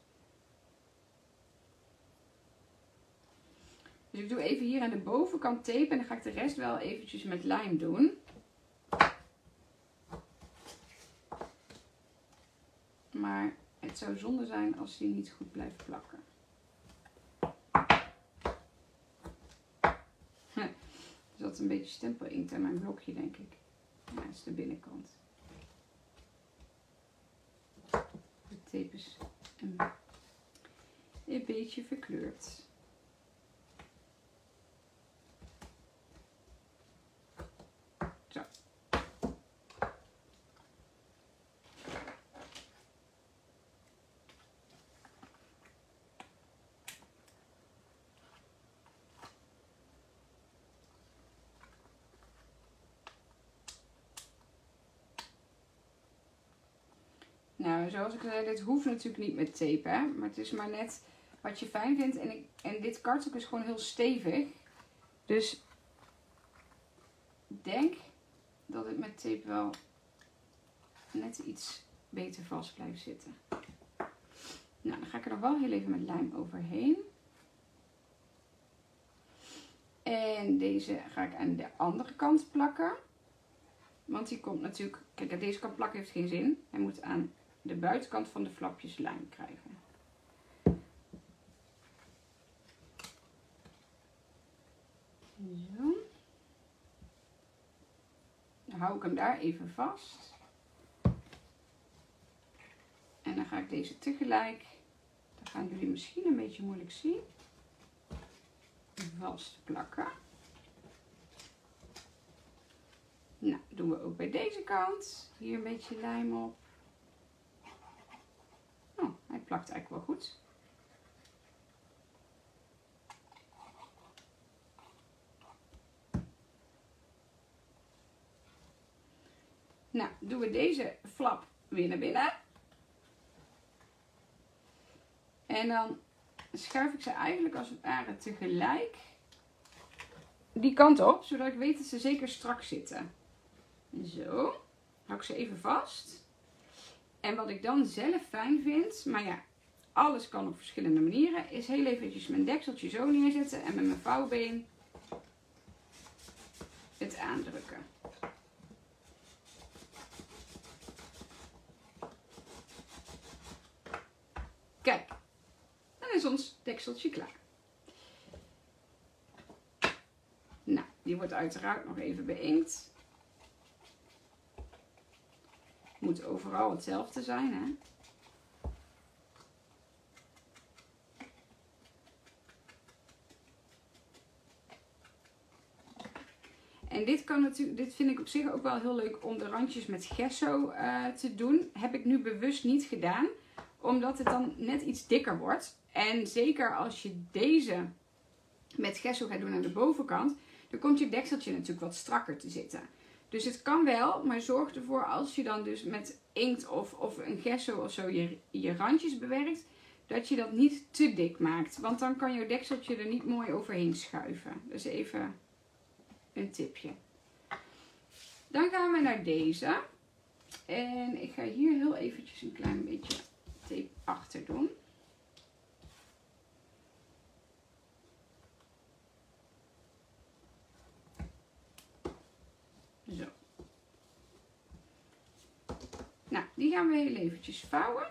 Dus ik doe even hier aan de bovenkant tape. En dan ga ik de rest wel eventjes met lijm doen. Maar het zou zonde zijn als die niet goed blijft plakken. Er zat een beetje stempelinkt aan mijn blokje, denk ik. Ja, dat is de binnenkant. De tape is een, een beetje verkleurd. Zo. Nou, zoals ik zei, dit hoeft natuurlijk niet met tape, hè? Maar het is maar net wat je fijn vindt. En, ik, en dit cardstock is gewoon heel stevig. Dus ik denk dat het met tape wel net iets beter vast blijft zitten. Nou, dan ga ik er nog wel heel even met lijm overheen. En deze ga ik aan de andere kant plakken. Want die komt natuurlijk... Kijk, aan deze kant plakken heeft geen zin. Hij moet aan de buitenkant van de flapjes lijm krijgen. Zo. Dan hou ik hem daar even vast. En dan ga ik deze tegelijk... Dat gaan jullie misschien een beetje moeilijk zien. Vast plakken. Nou, doen we ook bij deze kant. Hier een beetje lijm op. Oh, hij plakt eigenlijk wel goed. Nou, doen we deze flap weer naar binnen. En dan schuif ik ze eigenlijk als het ware tegelijk die kant op, zodat ik weet dat ze zeker strak zitten. Zo, hou ik ze even vast. En wat ik dan zelf fijn vind, maar ja, alles kan op verschillende manieren, is heel eventjes mijn dekseltje zo neerzetten en met mijn vouwbeen het aandrukken. Kijk, dan is ons dekseltje klaar. Nou, die wordt uiteraard nog even beïnkt. Moet overal hetzelfde zijn, hè? En dit, kan natuurlijk, dit vind ik op zich ook wel heel leuk om de randjes met gesso uh, te doen. Heb ik nu bewust niet gedaan. Omdat het dan net iets dikker wordt. En zeker als je deze met gesso gaat doen aan de bovenkant. Dan komt je dekseltje natuurlijk wat strakker te zitten. Dus het kan wel, maar zorg ervoor als je dan dus met inkt of, of een gesso of zo je, je randjes bewerkt. Dat je dat niet te dik maakt. Want dan kan je dekseltje er niet mooi overheen schuiven. Dus even een tipje. Dan gaan we naar deze. En ik ga hier heel eventjes een klein beetje tape achter doen. Zo. Nou, die gaan we heel eventjes vouwen.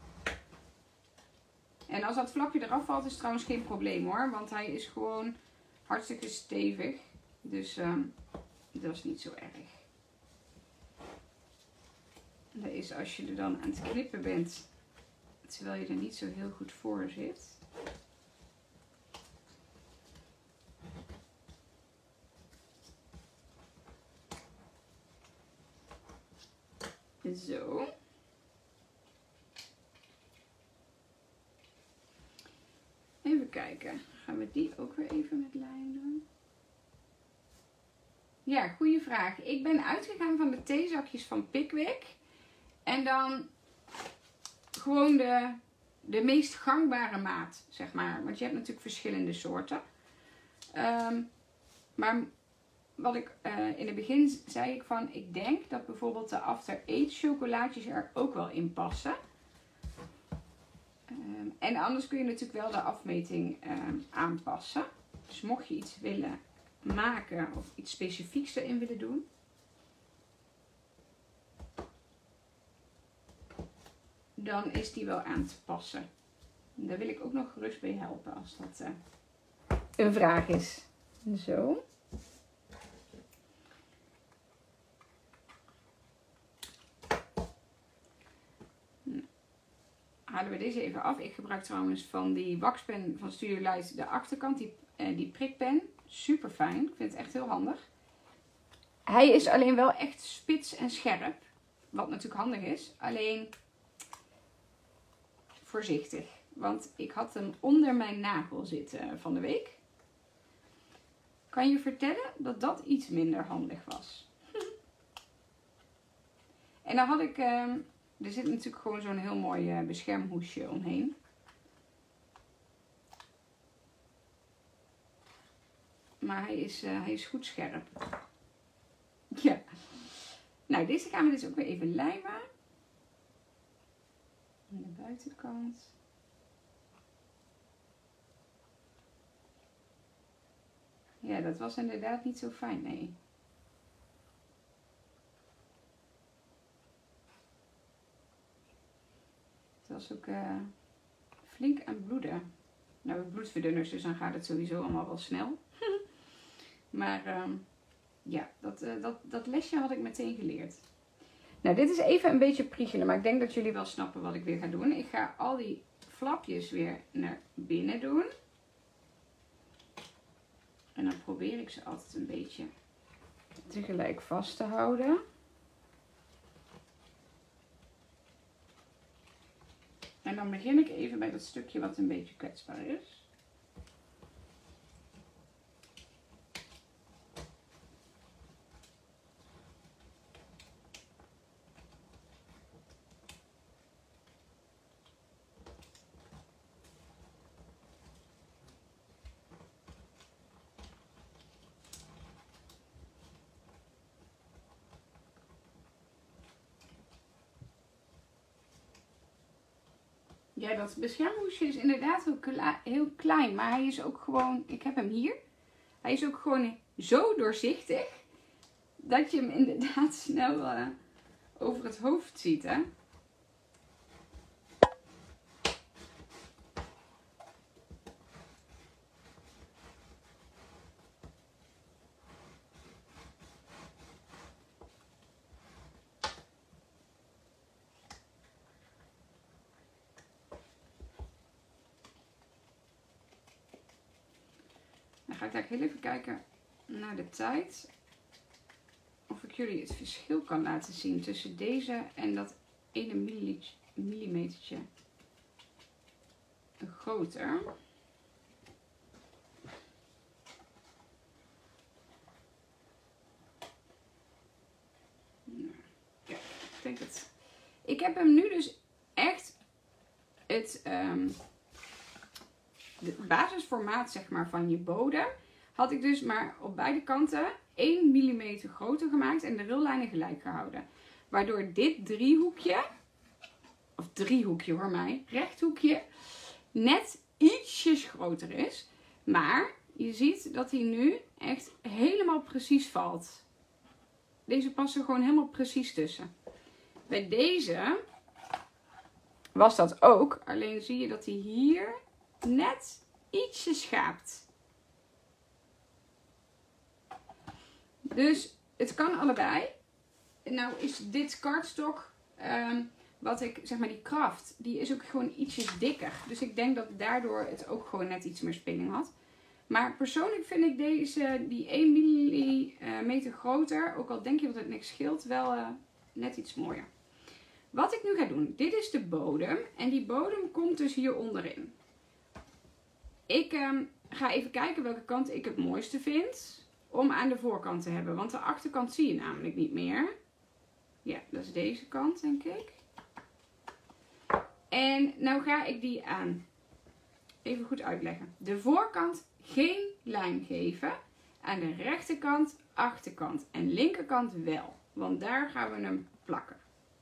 En als dat flapje eraf valt is het trouwens geen probleem hoor. Want hij is gewoon hartstikke stevig. Dus um, dat is niet zo erg. Dat is als je er dan aan het knippen bent. Terwijl je er niet zo heel goed voor zit. Zo. Even kijken. Gaan we die ook weer even met lijn doen? Ja, goede vraag. Ik ben uitgegaan van de theezakjes van Pickwick. En dan gewoon de, de meest gangbare maat, zeg maar. Want je hebt natuurlijk verschillende soorten. Um, maar wat ik uh, in het begin zei ik van, ik denk dat bijvoorbeeld de After Eight chocolaatjes er ook wel in passen. Um, en anders kun je natuurlijk wel de afmeting um, aanpassen. Dus mocht je iets willen maken of iets specifieks erin willen doen. Dan is die wel aan te passen. En daar wil ik ook nog gerust bij helpen als dat uh, een vraag is. Zo. Nou, halen we deze even af. Ik gebruik trouwens van die waxpen van Studio Light de achterkant, die, uh, die prikpen. Super fijn. Ik vind het echt heel handig. Hij is alleen wel echt spits en scherp. Wat natuurlijk handig is. Alleen voorzichtig. Want ik had hem onder mijn nagel zitten van de week. Kan je vertellen dat dat iets minder handig was. En dan had ik... Uh, er zit natuurlijk gewoon zo'n heel mooi uh, beschermhoesje omheen. Maar hij is, uh, hij is goed scherp. Ja. Nou, deze gaan we dus ook weer even lijmen. Aan de buitenkant. Ja, dat was inderdaad niet zo fijn, nee. Het was ook uh, flink aan bloeden. Nou, we bloedverdunners, dus dan gaat het sowieso allemaal wel snel. Maar uh, ja, dat, uh, dat, dat lesje had ik meteen geleerd. Nou, dit is even een beetje priegelen, maar ik denk dat jullie wel snappen wat ik weer ga doen. Ik ga al die flapjes weer naar binnen doen. En dan probeer ik ze altijd een beetje tegelijk vast te houden. En dan begin ik even bij dat stukje wat een beetje kwetsbaar is. Ja, dat beschermhoesje is inderdaad heel, kle heel klein, maar hij is ook gewoon, ik heb hem hier, hij is ook gewoon zo doorzichtig dat je hem inderdaad snel uh, over het hoofd ziet, hè. Dan ga ik daar heel even kijken naar de tijd. of ik jullie het verschil kan laten zien tussen deze en dat ene millimetertje groter. Ja, ik denk het. Ik heb hem nu dus echt het um, de basisformaat zeg maar van je bodem had ik dus maar op beide kanten één millimeter groter gemaakt en de rillijnen gelijk gehouden. Waardoor dit driehoekje, of driehoekje hoor mij, rechthoekje, net ietsjes groter is. Maar je ziet dat hij nu echt helemaal precies valt. Deze passen gewoon helemaal precies tussen. Bij deze was dat ook, alleen zie je dat hij hier net ietsje schaapt. Dus het kan allebei. Nou is dit kartstok, um, wat ik zeg maar die kracht, die is ook gewoon ietsjes dikker. Dus ik denk dat daardoor het ook gewoon net iets meer spinning had. Maar persoonlijk vind ik deze, die één millimeter groter, ook al denk je dat het niks scheelt, wel uh, net iets mooier. Wat ik nu ga doen, dit is de bodem en die bodem komt dus hier onderin. Ik um, ga even kijken welke kant ik het mooiste vind om aan de voorkant te hebben, want de achterkant zie je namelijk niet meer. Ja, dat is deze kant denk ik. En nou ga ik die aan. Even goed uitleggen. De voorkant geen lijn geven. Aan de rechterkant, achterkant en linkerkant wel. Want daar gaan we hem plakken.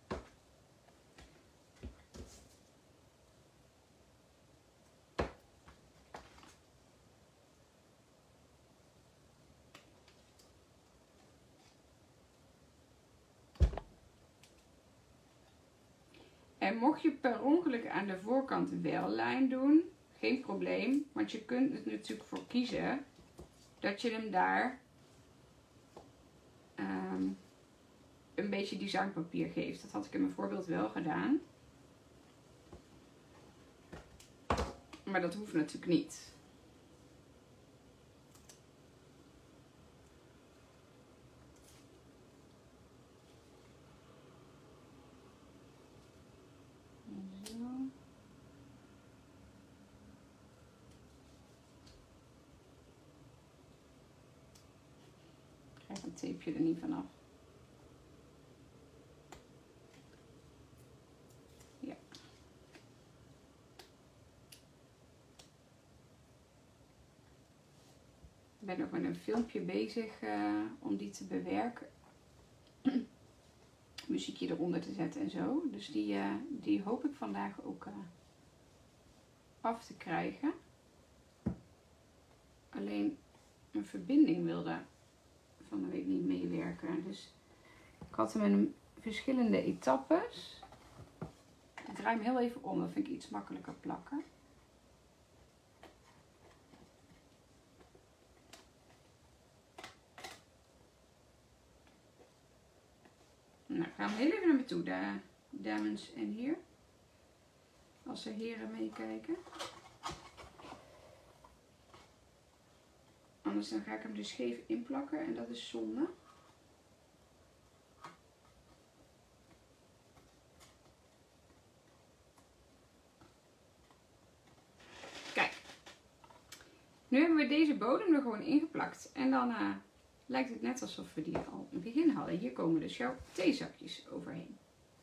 En mocht je per ongeluk aan de voorkant wel lijn doen, geen probleem. Want je kunt er natuurlijk voor kiezen dat je hem daar um, een beetje designpapier geeft. Dat had ik in mijn voorbeeld wel gedaan. Maar dat hoeft natuurlijk niet. Krijg het tapeje er niet vanaf. Ja. Ik ben nog met een filmpje bezig uh, om die te bewerken. Muziekje eronder te zetten en zo. Dus die, uh, die hoop ik vandaag ook uh, af te krijgen. Alleen mijn verbinding wilde van de week niet meewerken. Dus ik had hem in verschillende etappes. Ik draai hem heel even om. Dat vind ik iets makkelijker plakken. Nou, ik ga hem heel even naar me toe, de dames en hier. Als er heren meekijken. Anders dan ga ik hem dus scheef inplakken en dat is zonde. Kijk. Nu hebben we deze bodem er gewoon ingeplakt. En dan uh, lijkt het net alsof we die al in het begin hadden. Hier komen dus jouw theezakjes overheen.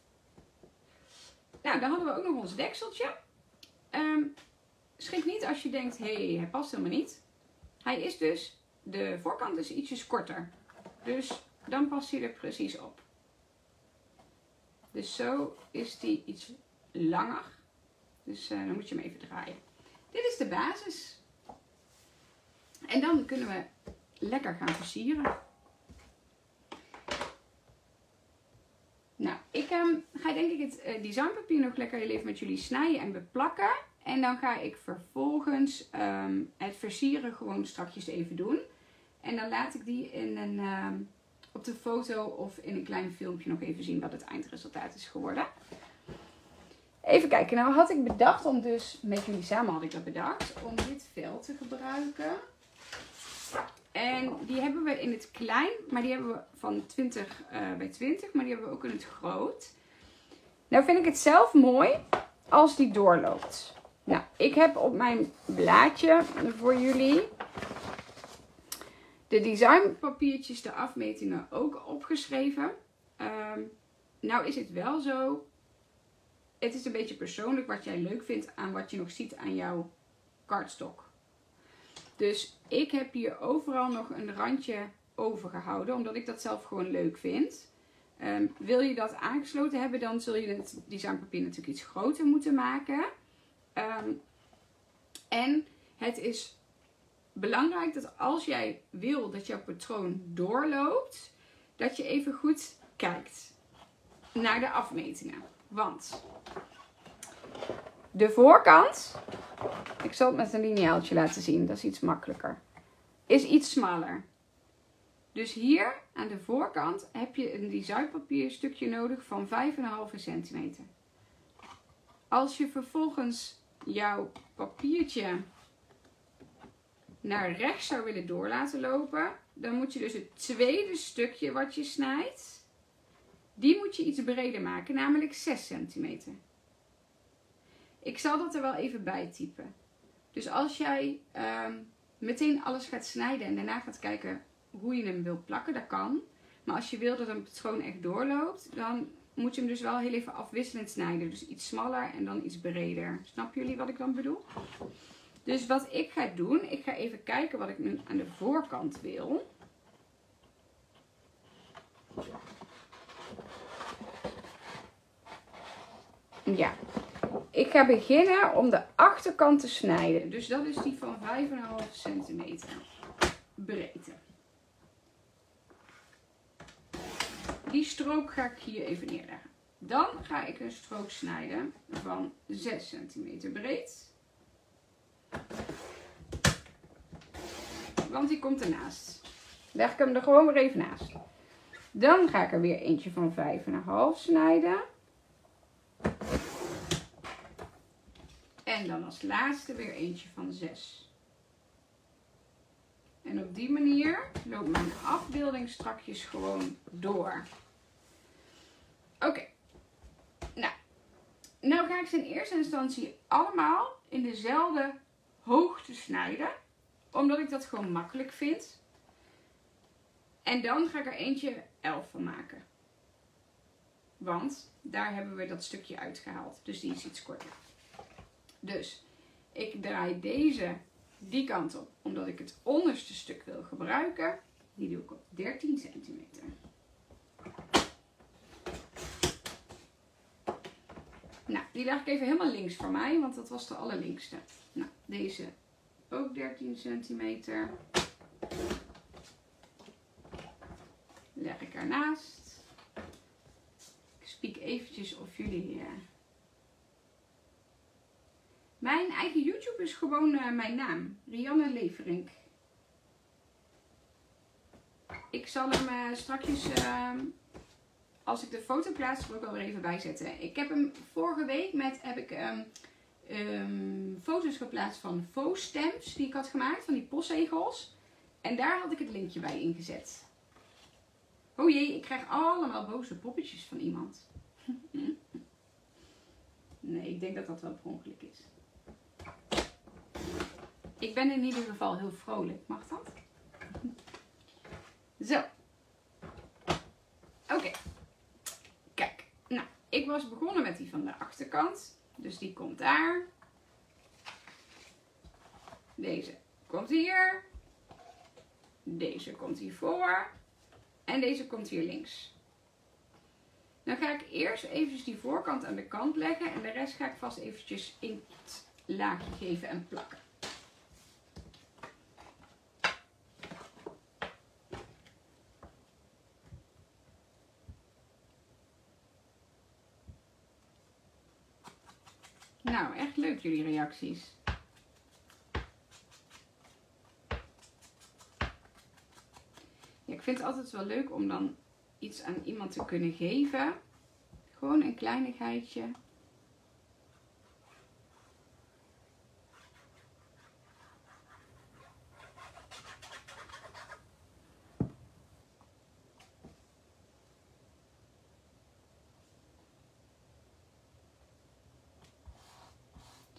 Nou, dan hadden we ook nog ons dekseltje. Um, schrik niet als je denkt, hé, hey, hij past helemaal niet. Hij is dus, de voorkant is ietsjes korter. Dus dan past hij er precies op. Dus zo is die iets langer. Dus uh, dan moet je hem even draaien. Dit is de basis. En dan kunnen we lekker gaan versieren. Nou, ik um, ga denk ik het uh, designpapier nog lekker heel even met jullie snijden en beplakken. En dan ga ik vervolgens um, het versieren gewoon strakjes even doen. En dan laat ik die in een, um, op de foto of in een klein filmpje nog even zien wat het eindresultaat is geworden. Even kijken, nou had ik bedacht om dus, met jullie samen had ik dat bedacht, om dit vel te gebruiken. En die hebben we in het klein, maar die hebben we van twintig uh, bij twintig, maar die hebben we ook in het groot. Nou vind ik het zelf mooi als die doorloopt. Nou, ik heb op mijn blaadje voor jullie de designpapiertjes, de afmetingen ook opgeschreven. Um, nou is het wel zo, het is een beetje persoonlijk wat jij leuk vindt aan wat je nog ziet aan jouw kartstok. Dus ik heb hier overal nog een randje overgehouden, omdat ik dat zelf gewoon leuk vind. Um, wil je dat aangesloten hebben, dan zul je het designpapier natuurlijk iets groter moeten maken. Um, en het is belangrijk dat als jij wil dat jouw patroon doorloopt, dat je even goed kijkt naar de afmetingen. Want de voorkant, ik zal het met een lineaaltje laten zien, dat is iets makkelijker, is iets smaller. Dus hier aan de voorkant heb je een designpapier stukje nodig van vijf komma vijf centimeter. Als je vervolgens jouw papiertje naar rechts zou willen door laten lopen, dan moet je dus het tweede stukje wat je snijdt, die moet je iets breder maken, namelijk zes centimeter. Ik zal dat er wel even bij typen. Dus als jij um, meteen alles gaat snijden en daarna gaat kijken hoe je hem wil plakken, dat kan. Maar als je wil dat een patroon echt doorloopt, dan moet je hem dus wel heel even afwisselend snijden. Dus iets smaller en dan iets breder. Snappen jullie wat ik dan bedoel? Dus wat ik ga doen, ik ga even kijken wat ik nu aan de voorkant wil. Ja, ik ga beginnen om de achterkant te snijden. Dus dat is die van vijf komma vijf centimeter breedte. Die strook ga ik hier even neerleggen. Dan ga ik een strook snijden van zes centimeter breed. Want die komt ernaast. Leg ik hem er gewoon weer even naast. Dan ga ik er weer eentje van vijf komma vijf snijden. En dan als laatste weer eentje van zes. En op die manier loopt mijn afbeelding strakjes gewoon door. Oké. Okay. Nou. Nou ga ik ze in eerste instantie allemaal in dezelfde hoogte snijden. Omdat ik dat gewoon makkelijk vind. En dan ga ik er eentje elf van maken. Want daar hebben we dat stukje uitgehaald. Dus die is iets korter. Dus ik draai deze die kant op. Omdat ik het onderste stuk wil gebruiken. Die doe ik op dertien centimeter. Nou, die leg ik even helemaal links voor mij. Want dat was de allerlinkste. Nou, deze ook dertien centimeter. Leg ik ernaast. Ik spiek eventjes of jullie hier. Mijn eigen YouTube is gewoon uh, mijn naam. Rianne Leverink. Ik zal hem uh, strakjes, uh, als ik de foto plaats, er ook alweer even bij zetten. Ik heb hem vorige week met, heb ik um, um, foto's geplaatst van faux stamps die ik had gemaakt. Van die postzegels. En daar had ik het linkje bij ingezet. Oh jee, ik krijg allemaal boze poppetjes van iemand. Nee, ik denk dat dat wel per ongeluk is. Ik ben in ieder geval heel vrolijk. Mag dat? Zo. Oké. Okay. Kijk. Nou, ik was begonnen met die van de achterkant. Dus die komt daar. Deze komt hier. Deze komt hiervoor. En deze komt hier links. Dan ga ik eerst eventjes die voorkant aan de kant leggen. En de rest ga ik vast eventjes in het laagje geven en plakken. Nou, echt leuk jullie reacties. Ja, ik vind het altijd wel leuk om dan iets aan iemand te kunnen geven. Gewoon een kleinigheidje.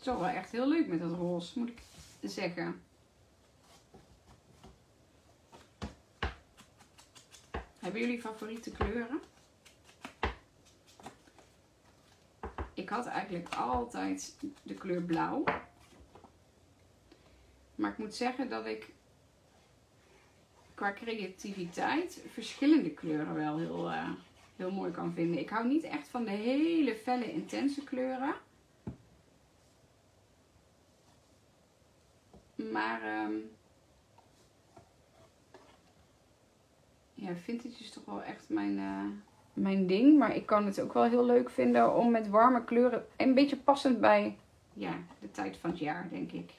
toch wel echt heel leuk met dat roze, moet ik zeggen. Hebben jullie favoriete kleuren? Ik had eigenlijk altijd de kleur blauw. Maar ik moet zeggen dat ik qua creativiteit verschillende kleuren wel heel, uh, heel mooi kan vinden. Ik hou niet echt van de hele felle intense kleuren. Maar um, ja, vintage is toch wel echt mijn, uh, mijn ding. Maar ik kan het ook wel heel leuk vinden om met warme kleuren, een beetje passend bij ja, de tijd van het jaar, denk ik.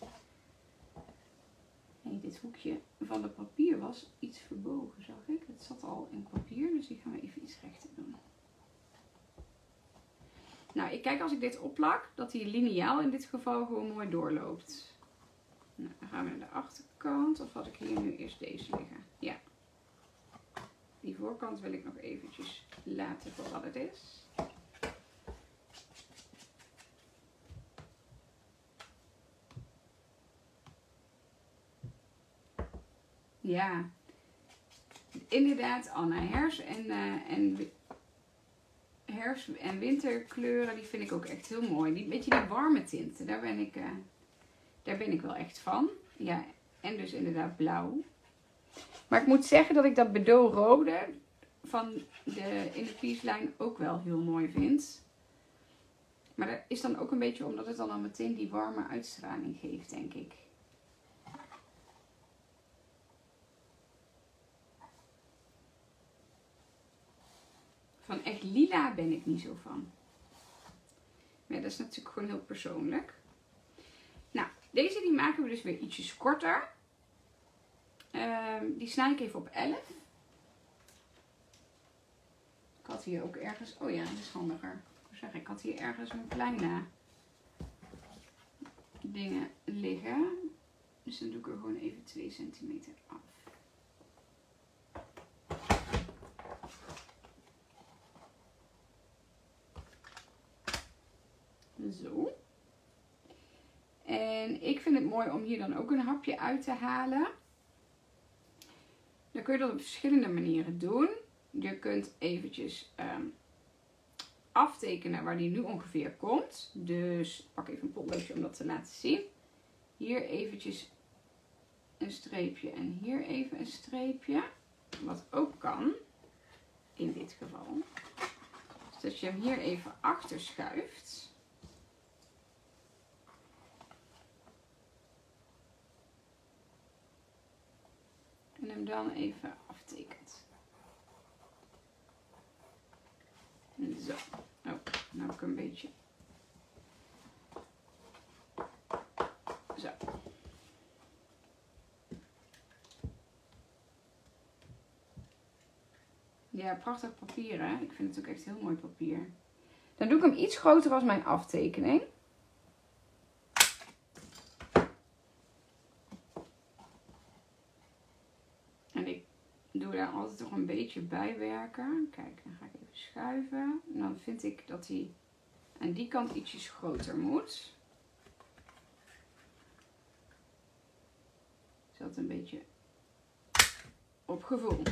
Hey, dit hoekje van het papier was iets verbogen, zag ik. Het zat al in papier, dus die gaan we even iets rechter doen. Nou, ik kijk als ik dit opplak, dat die liniaal in dit geval gewoon mooi doorloopt. Nou, dan gaan we naar de achterkant. Of had ik hier nu eerst deze liggen? Ja. Die voorkant wil ik nog eventjes laten voor wat het is. Ja, inderdaad, Anna. Herfst en, uh, en herfst- en winterkleuren, die vind ik ook echt heel mooi. Die beetje die warme tinten, daar ben ik, uh, daar ben ik wel echt van. Ja, en dus inderdaad blauw. Maar ik moet zeggen dat ik dat Bordeaux rode van de in de Peace-lijn ook wel heel mooi vind. Maar dat is dan ook een beetje omdat het dan al meteen die warme uitstraling geeft, denk ik. Van echt lila ben ik niet zo van. Maar ja, dat is natuurlijk gewoon heel persoonlijk. Nou, deze die maken we dus weer ietsjes korter. Um, die snij ik even op elf. Ik had hier ook ergens... Oh ja, dat is handiger. Ik zeg, ik had hier ergens een kleine dingen liggen. Dus dan doe ik er gewoon even twee centimeter af. Zo. En ik vind het mooi om hier dan ook een hapje uit te halen. Dan kun je dat op verschillende manieren doen. Je kunt eventjes um, aftekenen waar die nu ongeveer komt. Dus ik pak even een potloodje om dat te laten zien. Hier eventjes een streepje en hier even een streepje. Wat ook kan, in dit geval, is dat je hem hier even achter schuift. En hem dan even aftekent. Zo. Oh, nou ook een beetje. Zo. Ja, prachtig papier, hè? Ik vind het ook echt heel mooi papier. Dan doe ik hem iets groter als mijn aftekening. En ik doe daar altijd toch een beetje bij werken. Kijk, dan ga ik even schuiven. En dan vind ik dat hij aan die kant ietsjes groter moet. Zodat een beetje op gevoel.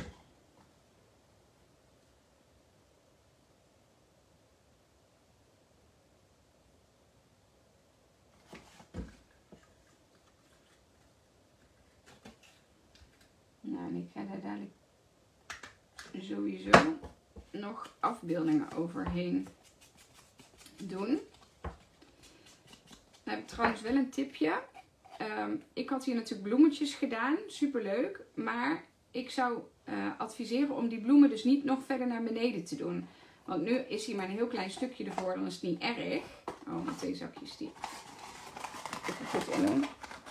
Nou, en ik ga daar dadelijk sowieso nog afbeeldingen overheen doen. Dan heb ik trouwens wel een tipje. Um, ik had hier natuurlijk bloemetjes gedaan. Super leuk. Maar ik zou uh, adviseren om die bloemen dus niet nog verder naar beneden te doen. Want nu is hier maar een heel klein stukje ervoor. Dan is het niet erg. Oh, mijn theezakjes die. Even goed in doen.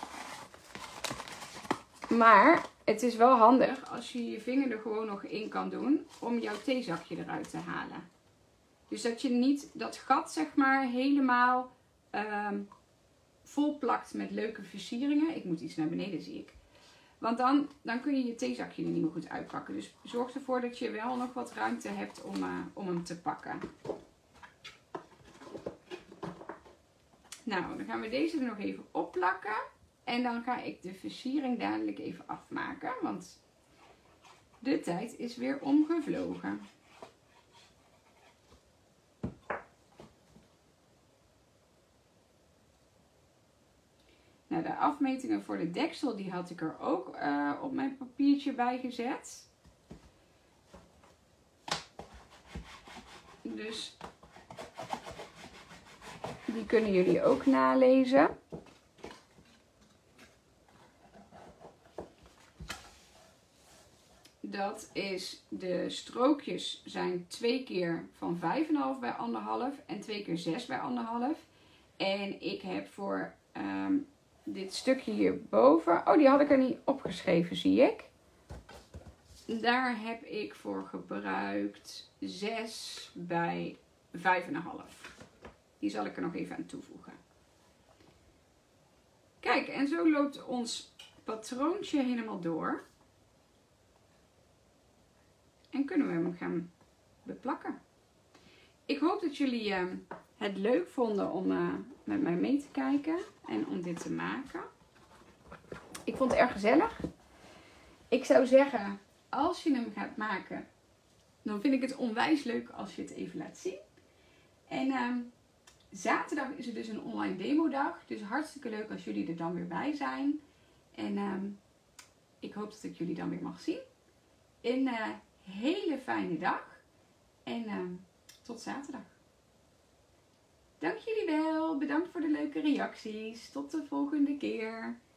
Maar het is wel handig als je je vinger er gewoon nog in kan doen om jouw theezakje eruit te halen. Dus dat je niet dat gat zeg maar helemaal um, vol plakt met leuke versieringen. Ik moet iets naar beneden zie ik. Want dan, dan kun je je theezakje er niet meer goed uitpakken. Dus zorg ervoor dat je wel nog wat ruimte hebt om, uh, om hem te pakken. Nou, dan gaan we deze er nog even opplakken. En dan ga ik de versiering dadelijk even afmaken. Want de tijd is weer omgevlogen. Nou, de afmetingen voor de deksel, die had ik er ook uh, op mijn papiertje bij gezet. Dus die kunnen jullie ook nalezen. Dat is, de strookjes zijn twee keer van vijf komma vijf bij anderhalf en twee keer zes bij anderhalf. En ik heb voor um, dit stukje hierboven, oh die had ik er niet opgeschreven zie ik. Daar heb ik voor gebruikt zes bij vijf komma vijf. Die zal ik er nog even aan toevoegen. Kijk, en zo loopt ons patroontje helemaal door. En kunnen we hem gaan beplakken. Ik hoop dat jullie uh, het leuk vonden om uh, met mij mee te kijken en om dit te maken. Ik vond het erg gezellig. Ik zou zeggen, als je hem gaat maken, dan vind ik het onwijs leuk als je het even laat zien. En uh, zaterdag is het dus een online demo dag. Dus hartstikke leuk als jullie er dan weer bij zijn. En uh, ik hoop dat ik jullie dan weer mag zien. Een uh, hele fijne dag. En uh, tot zaterdag. Dank jullie wel. Bedankt voor de leuke reacties. Tot de volgende keer.